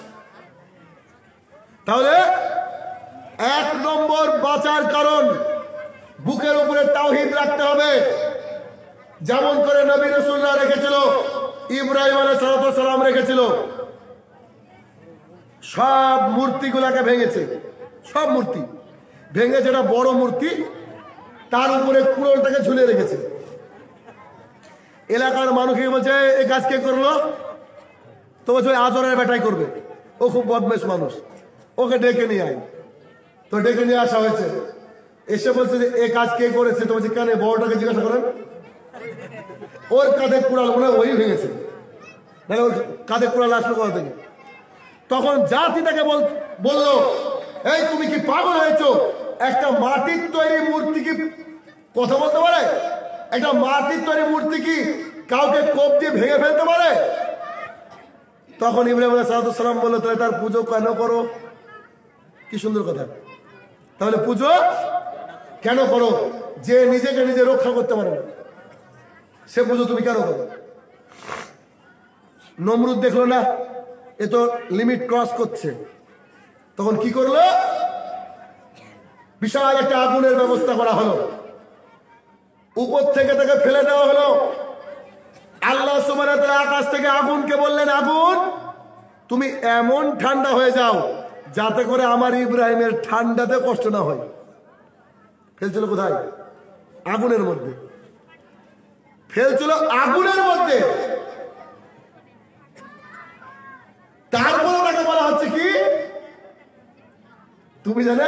A: তাহলে এক নম্বর বাঁচার কারণ বুকের উপরে তাওহীদ রাখতে হবে, যেমন করে নবী রাসূলরা রেখেছিল, ইব্রাহিম আলাইহিস সালাম রেখেছিল। সব মূর্তিগুলাকে ভেঙেছে, সব মূর্তি ভেঙে যেটা বড় মূর্তি তার উপরে কুড়োলটাকে ঝুলে রেখেছে। এলাকার মানুষকে বলছে এই কাজ কে করলো? তো বলছে ওই আজরের বেটাই করবে, ও খুব বদমেশ মানুষ, ওকে ডেকে নিয়ে আয়। তো ডেকে নিয়ে আসা হয়েছে, এসে বলছে যে এই কাজ কে করেছে? তো বলছে কেন, বড়টাকে জিজ্ঞাসা করেন। ওর কাঁধে কুড়াল মনে হয় ওই ভেঙেছে, নাহলে ওর কাঁধে কুড়াল আসলো কোথা থেকে? তখন জাতি তাকে বললো এই তুমি কি পাগল হয়েছো? একটা মাটির তৈরি মূর্তি কি কথা বলতে পারে? একটা মাটির তৈরি মূর্তি কি কাউকে কোপ দিয়ে ভেঙে ফেলতে পারে? তখন ইব্রাহিম আলাইহিস সালাম বললো তাহলে তার পুজো কেন করো? কি সুন্দর কথা। তাহলে পুজো কেন করো? যে নিজেকে নিজে রক্ষা করতে পারে না, সে পুজো তুমি কেন করো? নমরুদ দেখলো না এ তো লিমিট ক্রস করছে, তখন কি করলো? বিশাল একটা আগুনের ব্যবস্থা করা হলো, উপর থেকে তাকে ফেলে দেওয়া হলো। আল্লাহ সুবহানাহু ওয়া তাআলা আকাশ থেকে আগুনকে বললেন, আগুন তুমি এমন ঠান্ডা হয়ে যাও যাতে করে আমার ইব্রাহিমের ঠান্ডাতে কষ্ট না হয়। ফেলছিল কোথায়? আগুনের মধ্যে। ফেলছিল আগুনের মধ্যে। তারপরে তাকে বলা হচ্ছে কি, তুমি জানে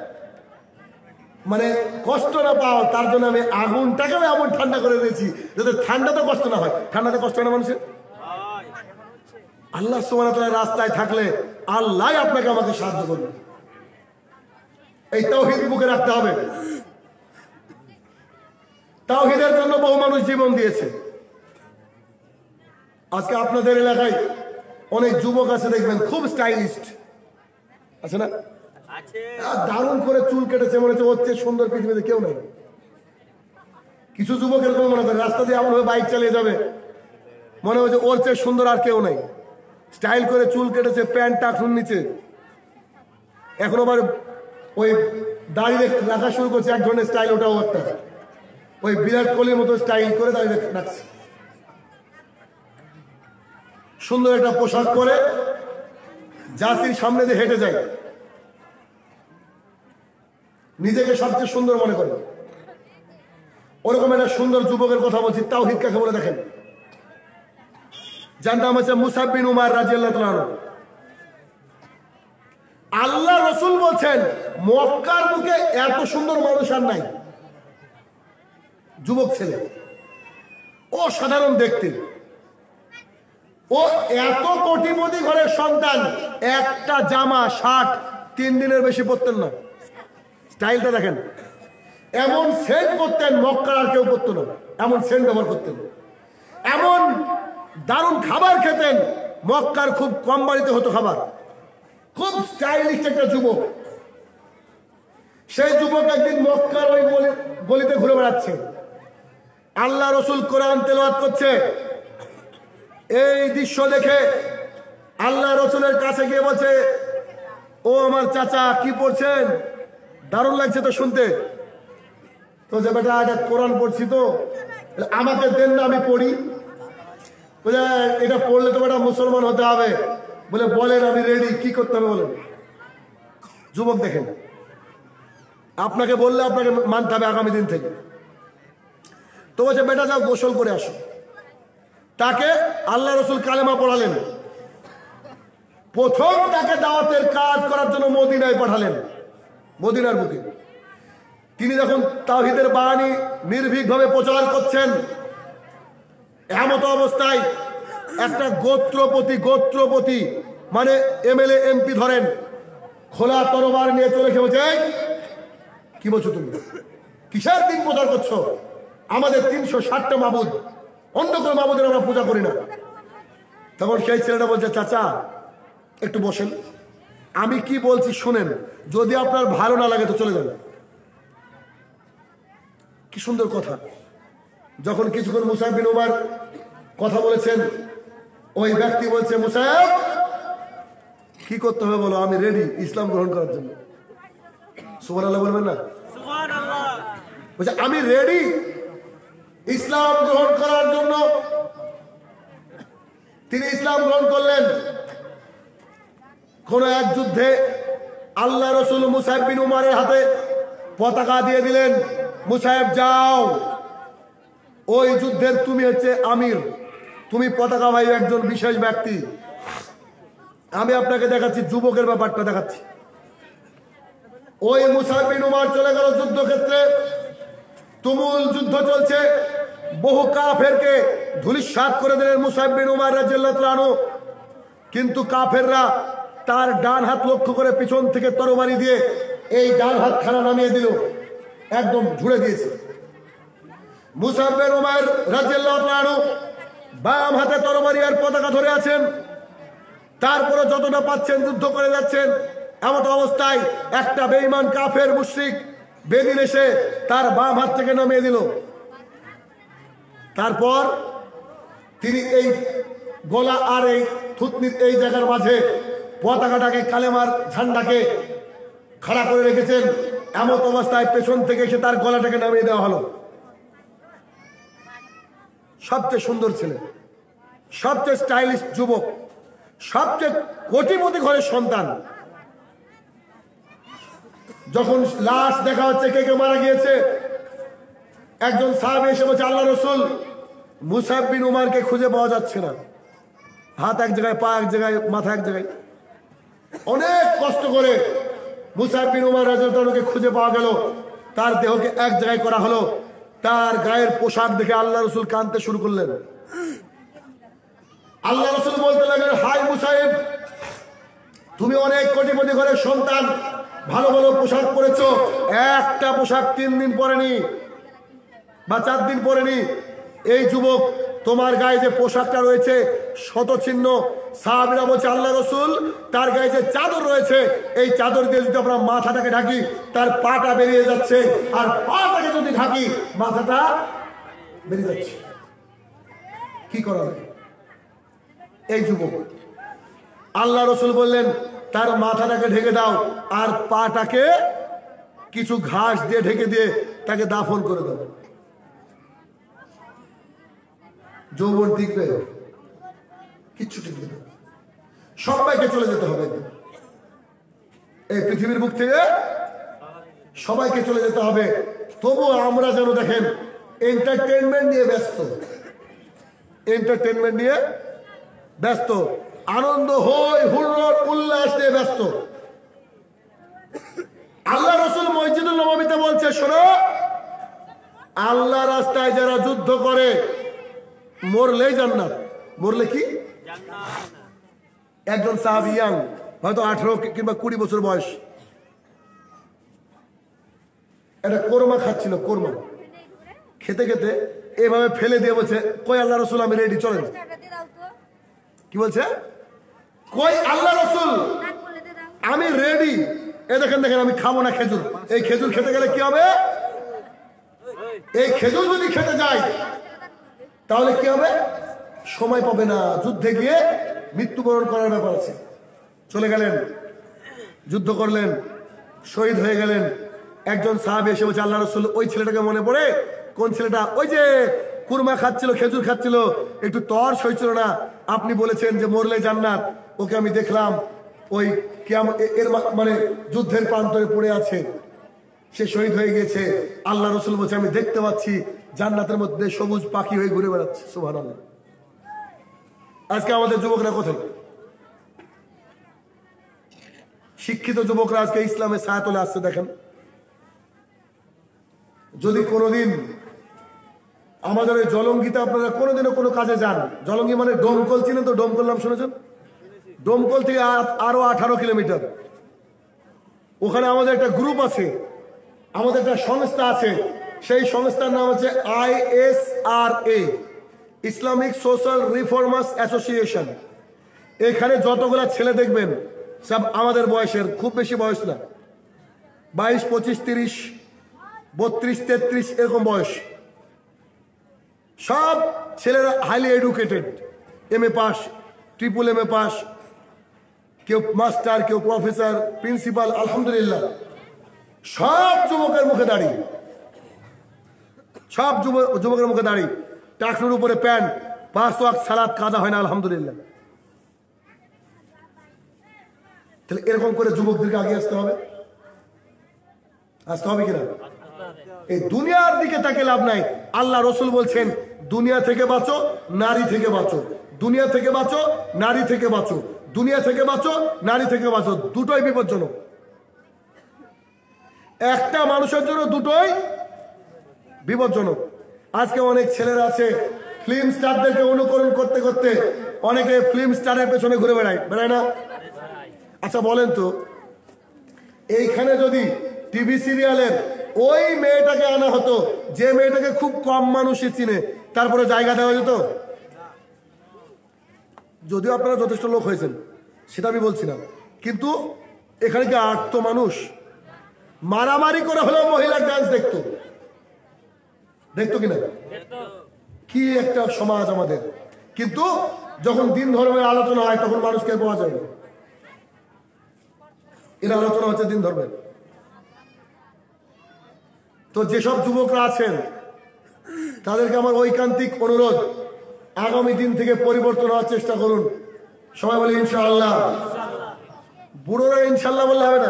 A: মানে কষ্ট না পাও তার জন্য আমি আগুনটাকেও এমন ঠান্ডা করে দিয়েছি যাতে ঠান্ডাতে কষ্ট না হয়। ঠান্ডাতে কষ্ট হয় না মানুষের? আল্লাহ সুবহানাহু ওয়া তাআলা রাস্তায় থাকলে আল্লাহ আপনাকে আমাকে সাহায্য করবে। এই তাওহীদ বুকে রাখতে হবে। তাওহীদের জন্য বহু মানুষ জীবন দিয়েছে। আজকে আপনাদের এলাকায় অনেক যুবক আছে দেখবেন, খুব স্টাইলিস্ট আছে না? দারুণ করে চুল কেটেছে, মনে হচ্ছে ওর চেয়ে সুন্দর পৃথিবীতে কেউ নেই। কিছু যুবক এরকম মনে করে, রাস্তা দিয়ে এমন ভাবে বাইক চালিয়ে যাবে মনে হচ্ছে ওর চেয়ে সুন্দর আর কেউ নেই। স্টাইল করে চুল কেটেছে, প্যান্ট টাকুন নিচে, এখন আবার ওই দাড়ি রাখা শুরু করছে, এক ধরনের স্টাইল, ওটাও একটা ওই বিরাট কোহলির মতো স্টাইল করে দাড়ি রাখছে। সুন্দর একটা পোশাক পরে জাতির সামনে দিয়ে হেঁটে যায়, নিজেকে সবচেয়ে সুন্দর মনে করে। ওরকম একটা সুন্দর যুবকের কথা বলছি, তাওহীদ কাকে বলে দেখেন। যার নাম হচ্ছে মুসাব বিন উমার রাদিয়াল্লাহু তাআলা আনহু। আল্লাহ রাসূল বলছেন মক্কার বুকে এত সুন্দর মানুষ আর নাই। যুবক ছেলে, ও সাধারণ দেখতে, ও এত কোটিপতি ঘরের সন্তান, একটা জামা শার্ট তিন দিনের বেশি পরতেন না। স্টাইলটা দেখেন, এমন সেন্ট করতেন মক্কার আর কেউ করতো না, এমন সেন্ট ব্যবহার করতেন। এমন দারুণ খাবার খেতেন, মক্কার খুব কম বাড়িতে হতো খাবার। খুব স্টাইলিশ একটা যুবক। সেই যুবক একদিন মক্কার ওই গলিতে ঘুরে বেড়াচ্ছে, আল্লাহ রাসূল কোরআন তেলাওয়াত করছে। এই দৃশ্য দেখে আল্লাহ রাসূলের কাছে গিয়ে বলছে, ও আমার চাচা কি পড়ছেন? দারুণ লাগছে তো শুনতে। তো যে বেটা এটা কোরআন পড়ছি তো আমাকে দেন না আমি পড়ি। বলে এটা পড়লে তো বেটা মুসলমান হতে হবে। বলে বলেন আমি রেডি, কি করতে হবে বলেন। যুবক দেখেন, আপনাকে বললে আপনাকে মানতে হবে আগামী দিন থেকে। তো বলছে বেটা যাও গোসল করে আসো। তাকে আল্লাহ রসুল কালেমা পড়ালেন। প্রথম তাকে দাওয়াতের কাজ করার জন্য মদিনায় পাঠালেন, মদিনার বুকে। তিনি যখন তাওহীদের বাণী নির্ভীকভাবে প্রচার করছেন, এমত অবস্থায় একটা গোত্রপতি গোত্রপতি মানে এমএলএ এমপি ধরেন, খোলা তরবার নিয়ে চলে খেয়েছে। কি বলছো তুমি? কিসের দিন প্রচার করছো? আমাদের তিনশো ষাটটা মাবুদ, অন্য কোনো মাবুদের আমরা পূজা করি না। তখন সেই ছেলেটা বলছে চাচা একটু বসেন, আমি কি বলছি শুনেন, যদি আপনার ভালো না লাগে তো চলে যান। কি সুন্দর কথা। যখন কিছুক্ষণ মুসাইব বিন উমার কথা বলেছেন, ওই ব্যক্তি বলছে মুসাইব কি করতে হবে বলো, আমি রেডি ইসলাম গ্রহণ করার জন্য। সুবহানাল্লাহ বলবেন না? বলছে আমি রেডি ইসলাম গ্রহণ করার জন্য। তিনি ইসলাম গ্রহণ করলেন। কোন এক যুদ্ধে আল্লাহ রসুল মুসাইব বিন উমারের হাতে পতাকা দিয়ে দিলেন, মুসাইব যাও, ওই যুদ্ধের তুমি হচ্ছে আমির, তুমি পতাকা ভাই একজন বিশেষ ব্যক্তি। আমি আপনাকে দেখাচ্ছি, যুবকের ব্যাপারটা দেখাচ্ছি। ওই মুসাইব বিন উমার চলে গেল যুদ্ধক্ষেত্রে। তুমুল যুদ্ধ চলছে, বহু কাফেরকে ধূলিসাৎ করে দিলেন মুসাইব বিন উমার রাদিয়াল্লাহু তাআলা আনহু। কিন্তু কাফেররা তার ডান হাত লক্ষ্য করে পিছন থেকে তরবারি দিয়ে এই ডান হাত খানা নামিয়ে দিল, একদম ঝুড়ে দিয়েছে। মুসাইব বিন উমার রাদিয়াল্লাহু তাআলা আনহু বাম হাতে তরবারি আর পতাকা ধরে আছেন। তারপরে যতটা পাচ্ছেন যুদ্ধ করে যাচ্ছেন। এমন অবস্থায় একটা বেঈমান কাফের মুশরিক বেদিন এসে তার বাম হাত থেকে নামিয়ে দিল। তারপর তিনি এই গলা আর এই থুতনির এই জায়গার মাঝে পতাকাটাকে, কালেমার ঝান্ডাকে খাড়া করে রেখেছেন। এমন অবস্থায় পেছন থেকে এসে তার গলাটাকে নামিয়ে দেওয়া হলো। সবচেয়ে সুন্দর ছেলে, সবচেয়ে স্টাইলিশ যুবক, সবচেয়ে কোটিপতি ঘরের সন্তান। যখন লাশ দেখা হচ্ছে কে কে মারা গিয়েছে, একজন সাহাবী এসে বলছে আল্লাহ রসুল মুসাইব বিন উমারকে খুঁজে পাওয়া যাচ্ছে না। হাত এক জায়গায়, পা এক জায়গায়, মাথা এক জায়গায়। অনেক কষ্ট করে মুসাইব বিন উমার রাদিয়াল্লাহু তাআলাকে খুঁজে পাওয়া গেল। তার দেহকে এক জায়গায় করা হলো। তার গায়ের পোশাক দেখে আল্লাহ রসুল কাঁদতে শুরু করলেন। আল্লাহ রসুল বলতে লাগলেন, হাই মুসাইব, তুমি অনেক কোটিপতি ঘরের সন্তান, ভালো ভালো পোশাক পরেছো, একটা পোশাক তিন দিন পরেনি বা চার দিন পরেনি। এই যুবক তোমার গায়ে যে পোশাকটা রয়েছে শত চিহ্ন। সাহাবীরা বলছে আল্লাহ রসুল তার গায়ে যে চাদর রয়েছে, এই চাদর দিয়ে যদি আমরা মাথাটাকে ঢাকি তার পাটা বেরিয়ে যাচ্ছে, আর পাটাকে যদি ঢাকি মাথাটা বেরিয়ে যাচ্ছে। কি করা যায়? এই যুবক আল্লাহ রসুল বললেন তার মাথাটাকে ঢেকে দাও আর পাটাকে কিছু ঘাস দিয়ে ঢেকে দিয়ে তাকে দাফন করে দাও। যৌবন টিকবে? কিচ্ছু টিকবে না। সবাইকে চলে যেতে হবে এই পৃথিবীর বুক থেকে, সবাইকে চলে যেতে হবে। তবু আমরা যেন দেখেন এন্টারটেনমেন্ট নিয়ে ব্যস্ত, এন্টারটেনমেন্ট নিয়ে ব্যস্ত, আনন্দ হই হুল্লোড় উল্লাস নিয়ে ব্যস্ত। আল্লাহ রসুল মসজিদুল নববীতে বলছে, শোনো, আল্লাহ রাস্তায় যারা যুদ্ধ করে মরলেই জান্নাত। মরলে কি? একজন সাহাবী ইয়াং, হয়তো আঠারো কিংবা কুড়ি বছর বয়স, একটা কোরমা খাচ্ছিল। কোরমা খেতে খেতে এভাবে ফেলে দিয়ে বলছে, কই আল্লাহ রসুল আমি রেডি, চলেন। কি বলছে? কই আল্লাহ রসুল আমি রেডি। এ দেখেন দেখেন আমি খাবো না খেজুর। এই খেজুর খেতে গেলে কি হবে? এই খেজুর যদি খেতে যাই তাহলে কি হবে? সময় পাবে না, যুদ্ধে গিয়ে মৃত্যুবরণ করার ব্যাপার আছে। চলে গেলেন, যুদ্ধ করলেন, শহীদ হয়ে গেলেন। একজন সাহাবী এসে বলছে আল্লাহ রাসূল ওই ছেলেটাকে মনে পড়ে? কোন ছেলেটা? ওই যে কুরমা খাচ্ছিল, খেজুর খাচ্ছিল, একটু তর সইছিল না, আপনি বলেছেন যে মরলে জান্নাত, ওকে আমি দেখলাম ওই কিয়ামত এর মানে যুদ্ধের প্রান্তরে পড়ে আছে, সে শহীদ হয়ে গেছে। আল্লাহ রাসূল বলছে আমি দেখতে পাচ্ছি জান্নাতের মধ্যে সবুজ পাখি হয়ে ঘুরে বেড়াচ্ছে। সুবহানাল্লাহ। আজকে আমাদের যুবকরা কোথায়? শিক্ষিত যুবকরা আজকে ইসলামের ছায়াতলে আসছে। দেখেন, যদি কোনোদিন আমাদের ওই জলঙ্গিতে আপনারা কোনোদিনও কোনো কাজে যান, জলঙ্গি মানে ডোমকল, চিনেন তো? ডোমকল নাম শুনেছেন? ডোমকল থেকে আরো আঠারো কিলোমিটার, ওখানে আমাদের একটা গ্রুপ আছে, আমাদের একটা সংস্থা আছে, সেই সংস্থার নাম হচ্ছে I S R A, Islamic social reformers association. এখানে যতগুলা ছেলে দেখবেন সব আমাদের বয়সের, খুব বেশি বয়স না, বাইশ পঁচিশ তিরিশ বত্রিশ তেত্রিশ এরকম বয়স। সব ছেলেরা highly educated, M A pass, triple M A pass, কেউ মাস্টার, কেউ প্রফেসর, প্রিন্সিপাল, আলহামদুলিল্লাহ। সব যুবকের মুখে দাড়ি, সব যুবকের মুখে দাড়ি, টাকনুর উপরে প্যান্ট, পাঁচ ওয়াক্ত সালাত কাজা হয় না, আলহামদুলিল্লাহ। তাহলে এরকম করে যুবকদেরকে আগে আসতে হবে, আসতে হবে কিনা? এই দুনিয়ার দিকে তাকে লাভ নাই। আল্লাহ রসুল বলছেন দুনিয়া থেকে বাঁচো, নারী থেকে বাঁচো, দুনিয়া থেকে বাঁচো, নারী থেকে বাঁচো, দুনিয়া থেকে বাঁচো, নারী থেকে বাঁচো। দুটোই বিপজ্জনক, একটা মানুষের জন্য দুটোই বিপজ্জনক। আজকে অনেক ছেলেরা আছে ফিল্ম স্টারদেরকে অনুকরণ করতে করতে অনেকে ফিল্ম স্টারের পেছনে ঘুরে বেড়ায়, বেড়ায় না? আচ্ছা বলেন তো, এইখানে যদি টিভি সিরিয়ালের ওই মেয়েটাকে আনা হতো যে মেয়েটাকে খুব কম মানুষই চিনে, তারপরে জায়গা দেওয়া যেত? যদিও আপনারা যথেষ্ট লোক হয়েছেন, সেটা আমি বলছি না, কিন্তু এখানে কি আট তো মানুষ মারামারি করে হলেও মহিলার ডান্স দেখতো, দেখতো কিনা? কি একটা সমাজ আমাদের। কিন্তু যখন দিন ধর্মের আলোচনা হয় তখন মানুষকে পাওয়া যায় না। এর আলোচনা হচ্ছে দিন ধর্মের। তো যেসব যুবকরা আছেন তাদেরকে আমার ঐকান্তিক অনুরোধ, আগামী দিন থেকে পরিবর্তন হওয়ার চেষ্টা করুন। সবাই বলে ইনশাআল্লাহ। বুড়োরা ইনশাআল্লাহ বললে হবে না,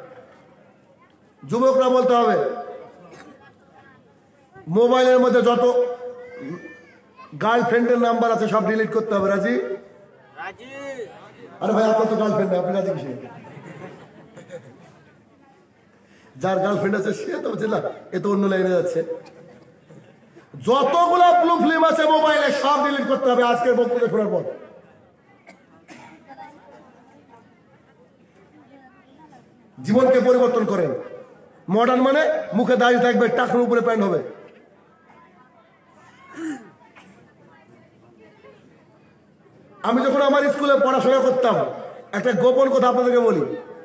A: যুবকরা বলতে হবে। মোবাইলের মধ্যে যত গার্লফ্রেন্ডের নাম্বার আছে সব ডিলিট করতে হবে। রাজি? আরে ভাই আপনার তো গার্লফ্রেন্ড, আপনি রাজি কিসে? যার গার্লফ্রেন্ড আছে সে তো বলছে না, এ তো অন্য লাইনে যাচ্ছে। যতগুলো ব্লু ফিল্ম আছে মোবাইলে সব ডিলিট করতে হবে আজকের বক্তব্য শোনার পর। জীবনকে পরিবর্তন করেন। মডার্ন মানে মুখে দাড়ি থাকবে, টাকার উপরে প্যান্ট হবে। আমি যখন আমার স্কুলে পড়াশোনা করতাম, একটা গোপন কথা আপনাদেরকে বলি,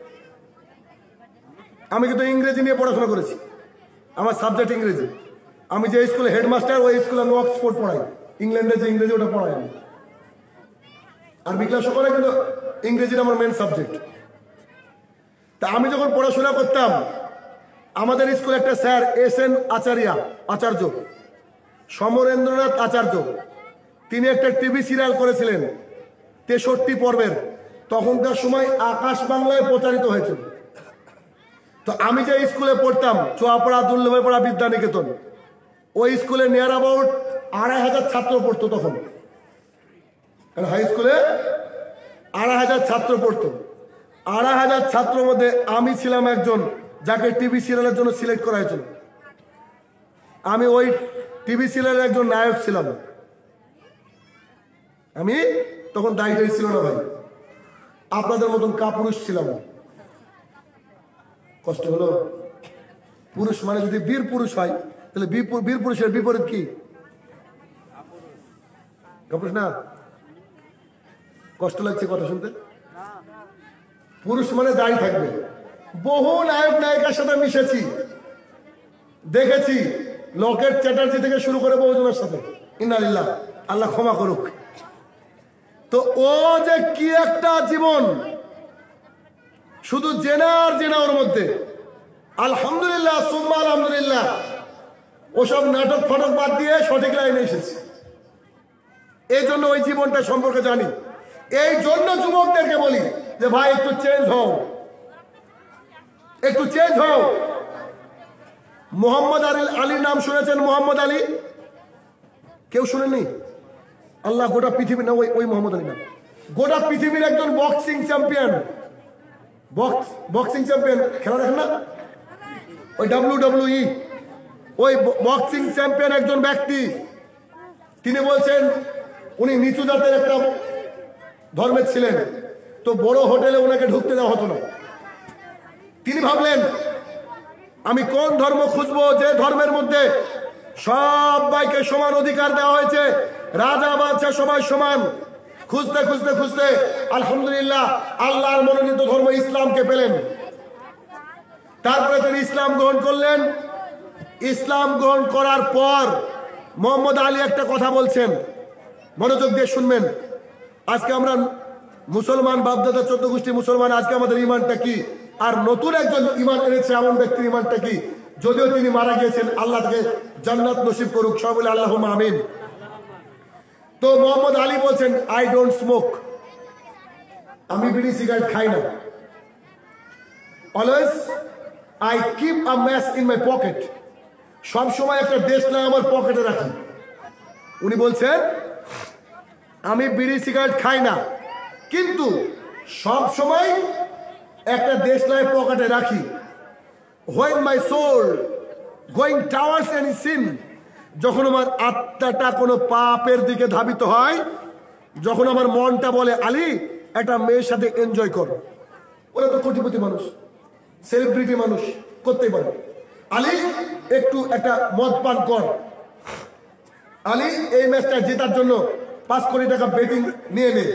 A: আমি কিন্তু ইংরেজি নিয়ে পড়াশোনা করেছি, আমার সাবজেক্ট ইংরেজি। আমি যে স্কুলে হেডমাস্টার ওই স্কুলে আমি অক্সফোর্ড পড়াই, ইংল্যান্ডে যে ইংরেজি ওটা পড়াই আমি। আর বিক্লাসও করে, কিন্তু ইংরেজিটা আমার মেন সাবজেক্ট। তা আমি যখন পড়াশোনা করতাম আমাদের স্কুলে একটা sir S N Acharya Acharya Samarendranath Acharya, তিনি একটা টিভি সিরিয়াল করেছিলেন তেষট্টি পর্বের, তখনকার সময় আকাশ বাংলায় প্রচারিত হয়েছিল। তো আমি যে স্কুলে পড়তাম চুয়াপাড়া দুর্লভপাড়া বিদ্যানিকেতন, ওই স্কুলে নিয়ার অ্যাবাউট আড়াই হাজার ছাত্র পড়তো তখন, কারণ হাই স্কুলে আড়াই হাজার ছাত্র পড়তো। আড়াই হাজার ছাত্রের মধ্যে আমি ছিলাম একজন যাকে টিভি সিরিয়ালের জন্য সিলেক্ট করা হয়েছিল। আমি ওই টিভি সিরিয়ালের একজন নায়ক ছিলাম। আমি তখন দায়িত্ব ছিল না ভাই, আপনাদের মতন কাপুরুষ ছিলাম। কষ্ট হলো। পুরুষ মানে যদি বীর পুরুষ হয় তাহলে বীর পুরুষের বিপরীত কি? কাপুরুষ না? কষ্ট লাগছে কথা শুনতে? পুরুষ মানে দাড়ি থাকবে। বহু নায়ক নায়িকার সাথে মিশেছি, দেখেছি, লকেট চ্যাটার্জি থেকে শুরু করে বহুজনের সাথে। ইন্নালিল্লাহ, আল্লাহ ক্ষমা করুক। তো ও যে কি একটা জীবন, শুধু জেনা আর জেনা ওর মধ্যে। আলহামদুলিল্লাহ সুম্মা আলহামদুলিল্লাহ, ওসব নাটক ফটক বাদ দিয়ে সঠিক লাইনে এসেছে। এই জন্য ওই জীবনটা সম্পর্কে জানি। এই জন্য যুবকদেরকে বলি যে ভাই একটু চেঞ্জ হও, একটু চেঞ্জ হও। মোহাম্মদ আলী আলীর নাম শুনেছেন? মোহাম্মদ আলী কেউ শুনেননি? আল্লাহ, গোটা পৃথিবী না, ওই ওই মোহাম্মদ আলী না, গোটা পৃথিবীর একজন boxing champion, box boxing champion, খেলা দেখেন না? ওই ডাব্লিউ ডাব্লিউ ই, ওই বক্সিং চ্যাম্পিয়ন একজন ব্যক্তি, তিনি বলছেন উনি নিচু জাতের একটা ধর্মের ছিলেন, তো বড় হোটেলে ওনাকে ঢুকতে দেওয়া হতো না। তিনি ভাবলেন আমি কোন ধর্ম খুঁজবো যে ধর্মের মধ্যে সবাইকে সমান অধিকার দেওয়া হয়েছে, রাজা বাদশা সবাই সমান। খুঁজতে খুঁজতে খুঁজতে আলহামদুলিল্লাহ আল্লাহর মনোনীত ধর্ম ইসলামকে পেলেন। তারপরে তিনি ইসলাম গ্রহণ করলেন। ইসলাম গ্রহণ করার পর মোহাম্মদ আলী একটা কথা বলছেন, মনোযোগ দিয়ে শুনবেন। আজকে আমরা মুসলমান, বাপদাদা চোদ্দ গোষ্ঠী মুসলমান, আজকে আমাদের ইমানটা কি, আর নতুন একজন ইমান এনেছে এমন ব্যক্তির ইমানটা কি। যদিও তিনি মারা গিয়েছেন, আল্লাহ তাকে জান্নাত নসিব করুক, সব বলে আল্লাহুম্মা আমিন। তো মোহাম্মদ আলী বলছেন আই ডোন্ট স্মোক, আমি বিড়ি সিগারেট খাই না। Always I keep a match in my pocket, সব সময় একটা দেশলাই আমার পকেটে রাখি। উনি বলছেন আমি বিড়ি সিগারেট খাই না, কিন্তু সব সময় একটা দেশলাই পকেটে রাখি। when my soul going towards any sin, যখন আমার আত্মাটা কোনো পাপের দিকে ধাবিত হয়, যখন আমার মনটা বলে আলী একটা মেয়ের সাথে এনজয় করো, ওরা তো কোটিপতি মানুষ, সেলিব্রিটি মানুষ, করতেই পারে, আলী একটু একটা মদ পান কর, আলী এই ম্যাচটা জেতার জন্য পাঁচ কোটি টাকা বেটিং নিয়ে নে।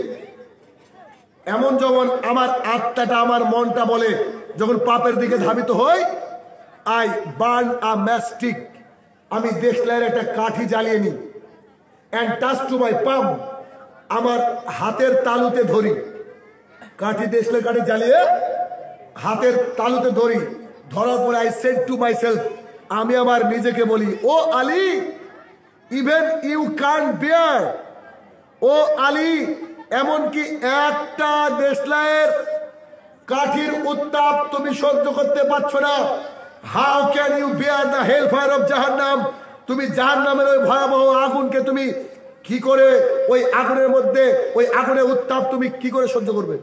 A: এমন যখন আমার আত্মাটা, আমার মনটা বলে, যখন পাপের দিকে ধাবিত হই, আই বার্ন আ ম্যাস্টিক, আমি দেশলাইয়ের একটা কাঠি জ্বালিয়ে নিই, and touch to my palm, আমার হাতের তালুতে ধরি, কাঠি দেশলাই কাঠি জ্বালিয়ে হাতের তালুতে ধরি। ধরার পরে I said to myself, আমি আমার নিজেকে বলি, oh Ali even you can't bear, oh Ali এমনকি একটা দেশলাইয়ের কাঠির উত্তাপ তুমি সহ্য করতে পারছো না। How can you bear the hell fire of Jahannam, তুমি জাহান্নামের ওই ভয়াবহ আগুনকে তুমি কি করে, ওই আগুনের মধ্যে ওই আগুনের উত্তাপ তুমি কি করে সহ্য করবে?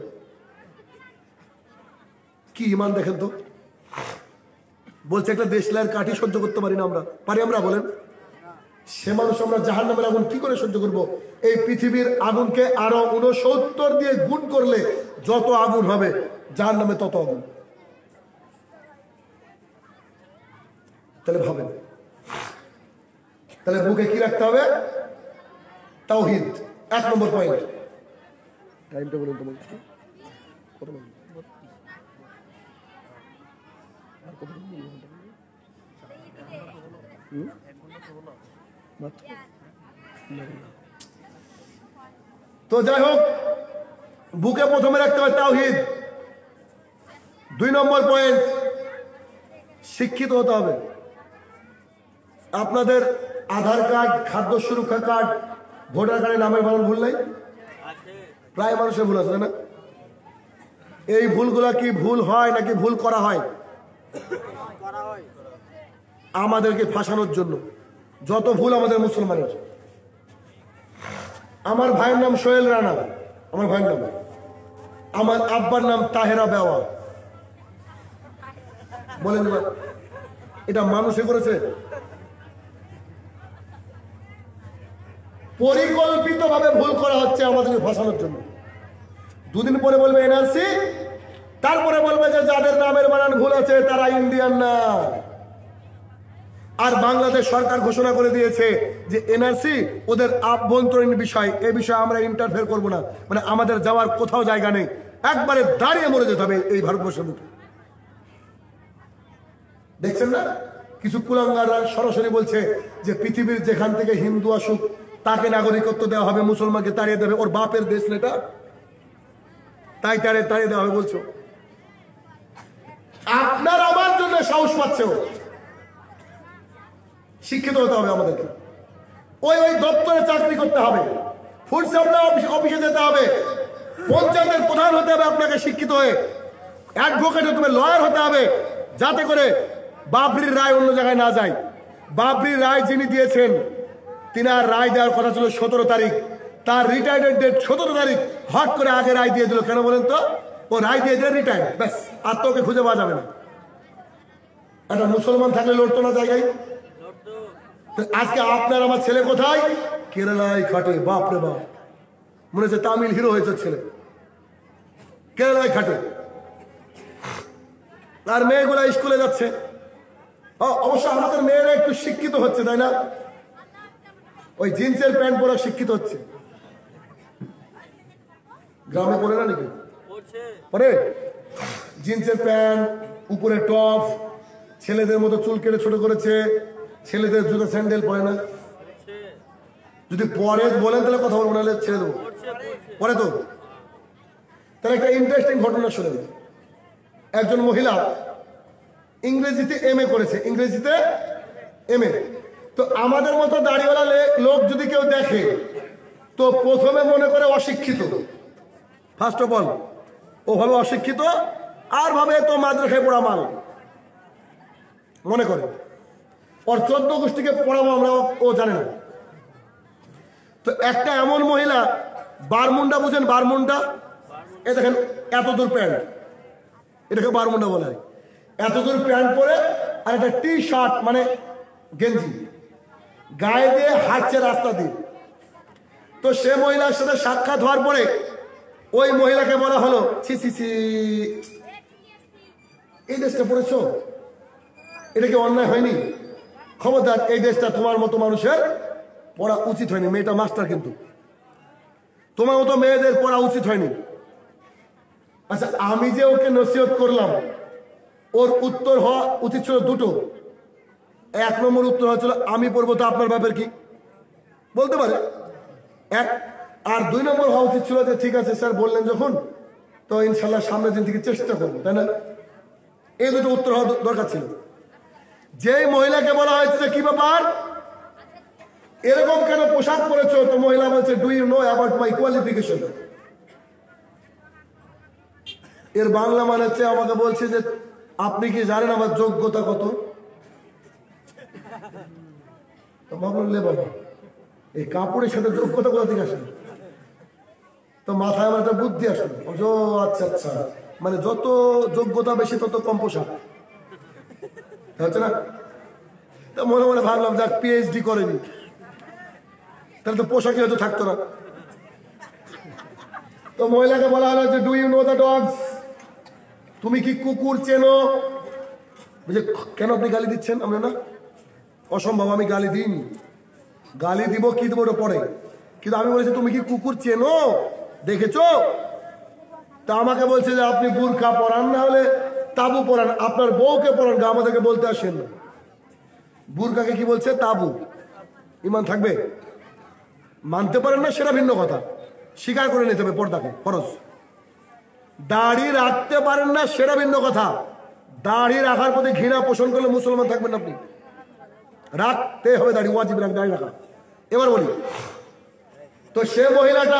A: কি ইমান দেখেন তো। বলছে একটা দেশলাইয়ের কাঠি সহ্য করতে পারি না আমরা, পারি আমরা? বলেন, সে মানুষ আমরা জাহান্নামের আগুন কি করে সহ্য করব? এই পৃথিবীর আগুনকে আরো উনসত্তর দিয়ে গুণ করলে যত আগুন হবে, জাহান্নামে তত আগুন। তাহলে ভাবেন, তাহলে বুকে কি রাখতে হবে? তাওহীদ, এক নম্বর পয়েন্ট। টাইমটা বলুন তো, কত বলুন? তো যাই হোক, বুকে প্রথমে রাখতে হবে তাওহীদ। দুই নম্বর পয়েন্ট, শিক্ষিত হতে হবে। আপনাদের আধার কার্ড, খাদ্য সুরক্ষা কার্ড, ভোটার কার্ডে নামের বানান ভুল নাই? প্রায় মানুষের ভুল আছে, তাই না? এই ভুলগুলা কি ভুল হয় নাকি ভুল করা হয়? আমাদেরকে ফাঁসানোর জন্য। যত ভুল আমাদের মুসলমানের। আমার ভাইয়ের নাম সোহেল রানা, আমার ভাইয়ের নাম। আমার আব্বার নাম তাহেরা বেওয়া। বলেন এটা মানুষে করেছে? পরিকল্পিত ভাবে ভুল করা হচ্ছে আমাদেরকে ফাঁসানোর জন্য। দুদিন পরে বলবে এনআরসি, তারপরে বলবে যে যাদের নামের বানান ভুল আছে তারা ইন্ডিয়ান না। আর বাংলাদেশ সরকার ঘোষণা করে দিয়েছে যে এনআরসি ওদের আভ্যন্তরীণ বিষয়, এ বিষয়ে আমরা ইন্টারফেয়ার করব না। মানে আমাদের যাওয়ার কোথাও জায়গা নেই, একবারে দাঁড়িয়ে মরে যেতে হবে এই ভারতবর্ষের মুখে। দেখছেন না, কিছু কুলাঙ্গাররা সরাসরি বলছে যে পৃথিবীর যেখান থেকে হিন্দু আসুক তাকে নাগরিকত্ব দেওয়া হবে, মুসলমানকে তাড়িয়ে দেবে, ওর বাপের দেশ নেটা, তাই তাড়িয়ে তাড়িয়ে দেওয়া হবে বলছো। আপনার আমার জন্য সাহস পাচ্ছে ও। শিক্ষিত হতে হবে আমাদেরকে, ওই ওই দপ্তরে চাকরি করতে হবে, ফুড সাপ্লাই অফিসে যেতে হবে, পঞ্চায়েতের প্রধান হতে হবে আপনাকে শিক্ষিত হয়ে, অ্যাডভোকেট হতে হবে, লয়ার হতে হবে, যাতে করে বাবরির রায় অন্য জায়গায় না যায়। বাবরির রায় যিনি দিয়েছেন তিনার রায় দেওয়ার কথা ছিল সতেরো তারিখ, তার রিটায়ার্ডের ডেট সতেরো তারিখ, হট করে আগে রায় দিয়ে দিল। কেন বলেন তো? ও রায় দিয়ে দিয়ে রিটায়ার্ড, ব্যাস, আর তো ওকে খুঁজে পাওয়া যাবে না। একটা মুসলমান থাকলে লড়তো না জায়গায়। আজকে আপনার আমার ছেলে কোথায়? কেরালায় খাটে, বাপরে বাপ, মনে হচ্ছে তামিল হিরো হয়েছে ছেলে, কেরালায় খাটে। আর মেয়েগুলা স্কুলে যাচ্ছে। অবশ্য আমাদের মেয়েরা একটু শিক্ষিত হচ্ছে, তাই না? ওই জিন্সের প্যান্ট পরা শিক্ষিত হচ্ছে। গ্রামে পরে না নাকি? পরে জিন্সের প্যান্ট, উপরে টপ, ছেলেদের মতো চুল কেটে ছোট করেছে, ছেলেদের জুতো স্যান্ডেল পরে না। যদি পরে বলেন তাহলে কথা বলবো, নাহলে ছেড়ে দেবো। পরে তো তাহলে একটা ইন্টারেস্টিং ঘটনা শুনেন। একজন মহিলা ইংরেজিতে এম এ করেছে, ইংরেজিতে এম এ। তো আমাদের মতো দাড়িওয়ালা লোক যদি কেউ দেখে তো প্রথমে মনে করে অশিক্ষিত। ফার্স্ট অফ অল ও ভাবে অশিক্ষিত, আর ভাবে তো মাদ্রাসায় পড়া মাল মনে করে, ওর চোদ্দ গোষ্ঠীকে পড়াবো আমরা, ও জানে না। তো একটা এমন মহিলা, বারমুন্ডা বুঝেন? বারমুন্ডা, এ দেখেন এত দূর প্যান্ট, এটাকে বারমুন্ডা বলা হয়। এত দূর প্যান্ট পরে আর একটা টি শার্ট মানে গেঞ্জি গায়ে দিয়ে হাঁটছে রাস্তা দিয়ে। তো সে মহিলার সাথে সাক্ষাৎ হওয়ার পরে ওই মহিলাকে বলা হলো, ছি ছি ছি, এই ড্রেসটা পরেছো, এটা কি অন্যায় হয়নি? খবরদার, এই ড্রেসটা তোমার মতো মানুষের পড়া উচিত হয়নি। মেয়েটা মাস্টার, কিন্তু তোমার মতো মেয়েদের পড়া উচিত হয়নি। আচ্ছা, আমি যে ওকে নসিহত করলাম, ওর উত্তর হওয়া উচিত ছিল দুটো। এক নম্বর উত্তর হচ্ছিল, আমি পড়বো তো আপনার বাপের কি, বলতে পারে এক। আর দুই নম্বর হওয়া উচিত ছিল যে ঠিক আছে স্যার বললেন যখন, তো ইনশাল্লাহ সামনের দিন থেকে চেষ্টা করবো, তাই না? এই দুটো উত্তর হওয়া দরকার ছিল। যেই মহিলাকে বলা হয়েছে যে কি ব্যাপার, এরকম কেন পোশাক পরেছো, তো মহিলা বলছে, do you know about my qualification. এর বাংলা মানে হচ্ছে, আমাকে বলছে যে আপনি কি জানেন আমার যোগ্যতা কত? তো বললে বাবা, এই কাপড়ের সাথে যোগ্যতা কোথা থেকে আসে? তো মাথায় আমার একটা বুদ্ধি আসলো, ও আচ্ছা আচ্ছা, মানে যত যোগ্যতা বেশি তত কম পোশাক, হচ্ছে না? তো মনে মনে ভাবলাম, যাক পিএইচডি করেনি, তাহলে তো পোশাকই হয়তো থাকতো না। তো মহিলাকে বলা হলো যে do you know the dogs, তুমি কি কুকুর চেনো? বুঝে, কেন আপনি গালি দিচ্ছেন? আমরা না, অসম্ভব, আমি গালি দিইনি। গালি দিব কি দেবো ওটা পরে, কিন্তু আমি বলেছি তুমি কি কুকুর চেনো, দেখেছো? তা আমাকে বলছে যে আপনি বুরকা পরান, না হলে তাবু পরান, আপনার বউকে পরান, আমাদেরকে বলতে আসেন না। বুরকাকে কি বলছে? তাবু। ইমান থাকবে? মানতে পারেন না সেটা ভিন্ন কথা, স্বীকার করে নিতে হবে পর্দাকে, ফরজ। দাড়ি রাখতে পারেন না সেটা ভিন্ন কথা, দাড়ি রাখার প্রতি ঘৃণা পোষণ করলে মুসলমান থাকবেন আপনি। রাখতে হবে দাড়ি, ওয়াজিব রাখ, দাড়ি রাখা। এবার বলি, তো সে মহিলাটা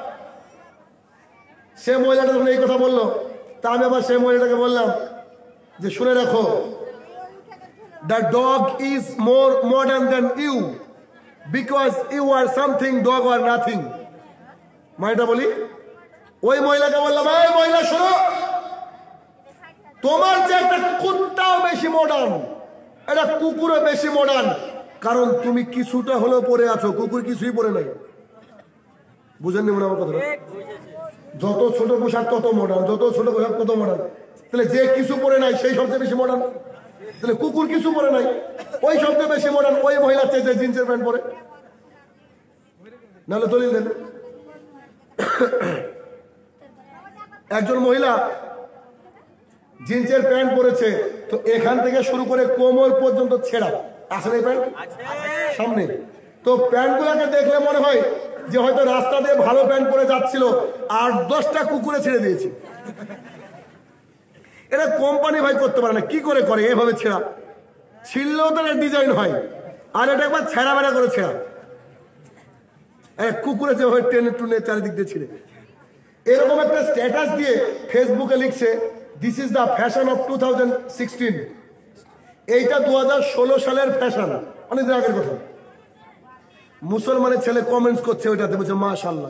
A: সে মহিলাটা যখন এই কথা বললো, তা আমি আবার সেই মহিলাটাকে বললাম যে শুনে রাখো, the dog is more modern than you, because you are something, dog are nothing. মাইটা বলি, ওই মহিলাকে বললাম, এই মহিলা শোনো, তোমার যে একটা কুত্তাও বেশি মডার্ন, এটা কুকুরও বেশি মডার্ন, কারণ তুমি কিছুটা হলেও পরে আছো, কুকুর কিছুই পরে নাই। বুঝেননি মনে আমার কথা? যত ছোট পোশাক তত মডার্ন, যত ছোট পোশাক তত মডার্ন। তাহলে যে কিছু পরে নাই সেই সবচেয়ে বেশি মডার্ন। তাহলে কুকুর কিছু পরে নাই, ওই সবচেয়ে বেশি মডার্ন। ওই মহিলা চেয়েছে জিন্সের প্যান্ট পরে, নাহলে দলিল দেন। একজন মহিলা জিন্সের প্যান্ট পরেছে, তো এখান থেকে শুরু করে কোমর পর্যন্ত ছেঁড়া, আসলে এই প্যান্ট সামনে। তো প্যান্টগুলোকে দেখলে মনে হয় যে হয়তো রাস্তা দিয়ে ভালো প্যান্ট পরে যাচ্ছিল, আট দশটা কুকুরে ছেড়ে দিয়েছে। এটা কোম্পানি ভাই করতে পারে না, কি করে করে এভাবে ছেঁড়া, ছিঁড়লেও তো ডিজাইন হয়, আর এটা একবার ছেঁড়া বেড়া করে ছেঁড়া, কুকুরে যেভাবে টেনে টুনে চারিদিক দিয়ে ছিঁড়ে। এরকম একটা স্ট্যাটাস দিয়ে ফেসবুকে লিখছে this is the fashion of two thousand sixteen. এইটা দু হাজার ষোলো সালের ফ্যাশন, অনেকদিন আগের কথা। মুসলমানের ছেলে কমেন্টস করছে ওইটাতে, বলছে মাশাআল্লাহ,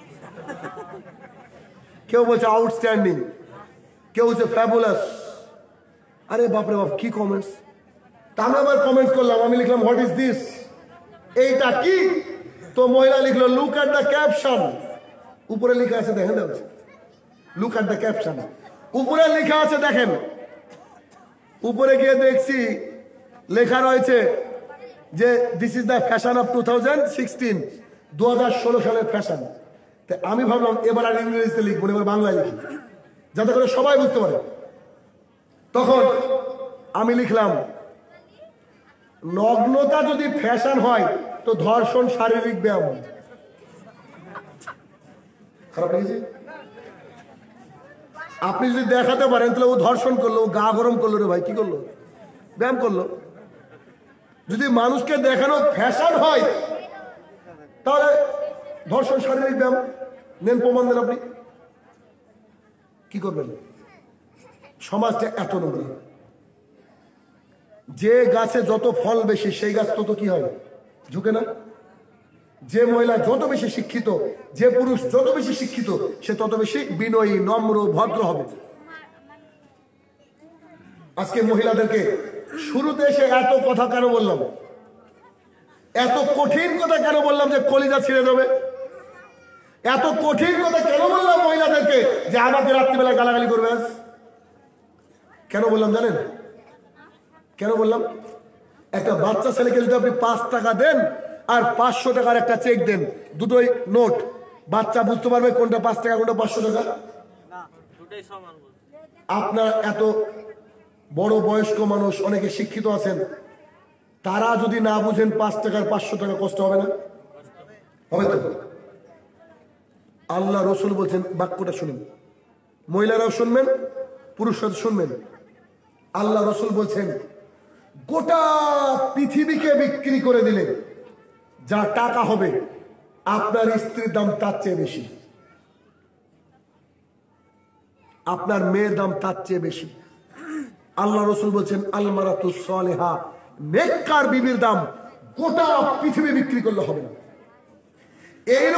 A: কেউ বলছে আউটস্ট্যান্ডিং, কেউ বলছে ফ্যাবুলাস। আরে বাপরে বাপ, কি কমেন্টস! তা আমি আবার কমেন্টস করলাম, আমি লিখলাম হোয়াট ইজ দিস, এইটা কি? তো মহিলা লিখলো লুক অ্যাট দ্য ক্যাপশন। উপরে লেখা আছে দেখেন, লুক অ্যাট দ্য ক্যাপশন, উপরে লেখা আছে দেখেন। উপরে গিয়ে দেখছি লেখা রয়েছে যে this is the fashion of two thousand sixteen, দু হাজার ষোলো সালের ফ্যাশন। আমি ভাবলাম এবার আর ইংরেজিতে লিখবো না, এবার বাংলায় লিখি যাতে করে সবাই বুঝতে পারে। তখন আমি লিখলাম নগ্নতা যদি ফ্যাশন হয় তো ধর্ষণ শারীরিক ব্যায়াম। খারাপ লেগেছে? আপনি যদি দেখাতে পারেন তাহলে ও ধর্ষণ করলো, ও গা গরম করলো, রে ভাই কি করলো? ব্যায়াম করলো। যদি মানুষকে দেখানো ফ্যাশন হয় তাহলে ধর্ষণ শারীরিক ব্যায়াম। নেন প্রমাণ দেন, আপনি কি করবেন? সমাজটা এত নোংরা, যে গাছে যত ফল বেশি সেই গাছ তত কি হয়, ঝুঁকে না? যে মহিলা যত বেশি শিক্ষিত, যে পুরুষ যত বেশি শিক্ষিত, সে তত বেশি বিনয়ী, নম্র, ভদ্র হবে। আজকে মহিলাদেরকে শুরুতে এসে এত কথা কেন বললাম, এত কঠিন কথা কেন বললাম যে কলিজা ছিঁড়ে যাবে? এত কঠিন কথা কেন বললাম মহিলাদেরকে যে আমাকে রাত্রিবেলা গালাগালি করবে? কেন বললাম জানেন? কেন বললাম? একটা বাচ্চা ছেলেকে যদি আপনি পাঁচ টাকা দেন আর পাঁচশো টাকার একটা চেক দেন, দুটোই নোট, বাচ্চা বুঝতে পারবে কোনটা পাঁচ টাকা কোনটা পাঁচশো টাকা? আপনার এত বড় বয়স্ক মানুষ, অনেকে শিক্ষিত আছেন, তারা যদি না বুঝেন পাঁচ টাকার পাঁচশো টাকা কষ্ট হবে না? হবে তো। আল্লাহ রসুল বলছেন, বাক্যটা শুনেন, মহিলারাও শুনবেন, পুরুষরা শুনবেন। আল্লাহ রসুল বলছেন গোটা পৃথিবীকে বিক্রি করে দিলে যা টাকা হবে আপনার স্ত্রীর দাম তার চেয়ে বেশি, আপনার মেয়ের দাম তার চেয়ে বেশি। আল্লাহ রসুল বলছেন আল মারাতুস সালেহা, নেককার বিবির দাম গোটা পৃথিবী বিক্রি করলে হবে না। এই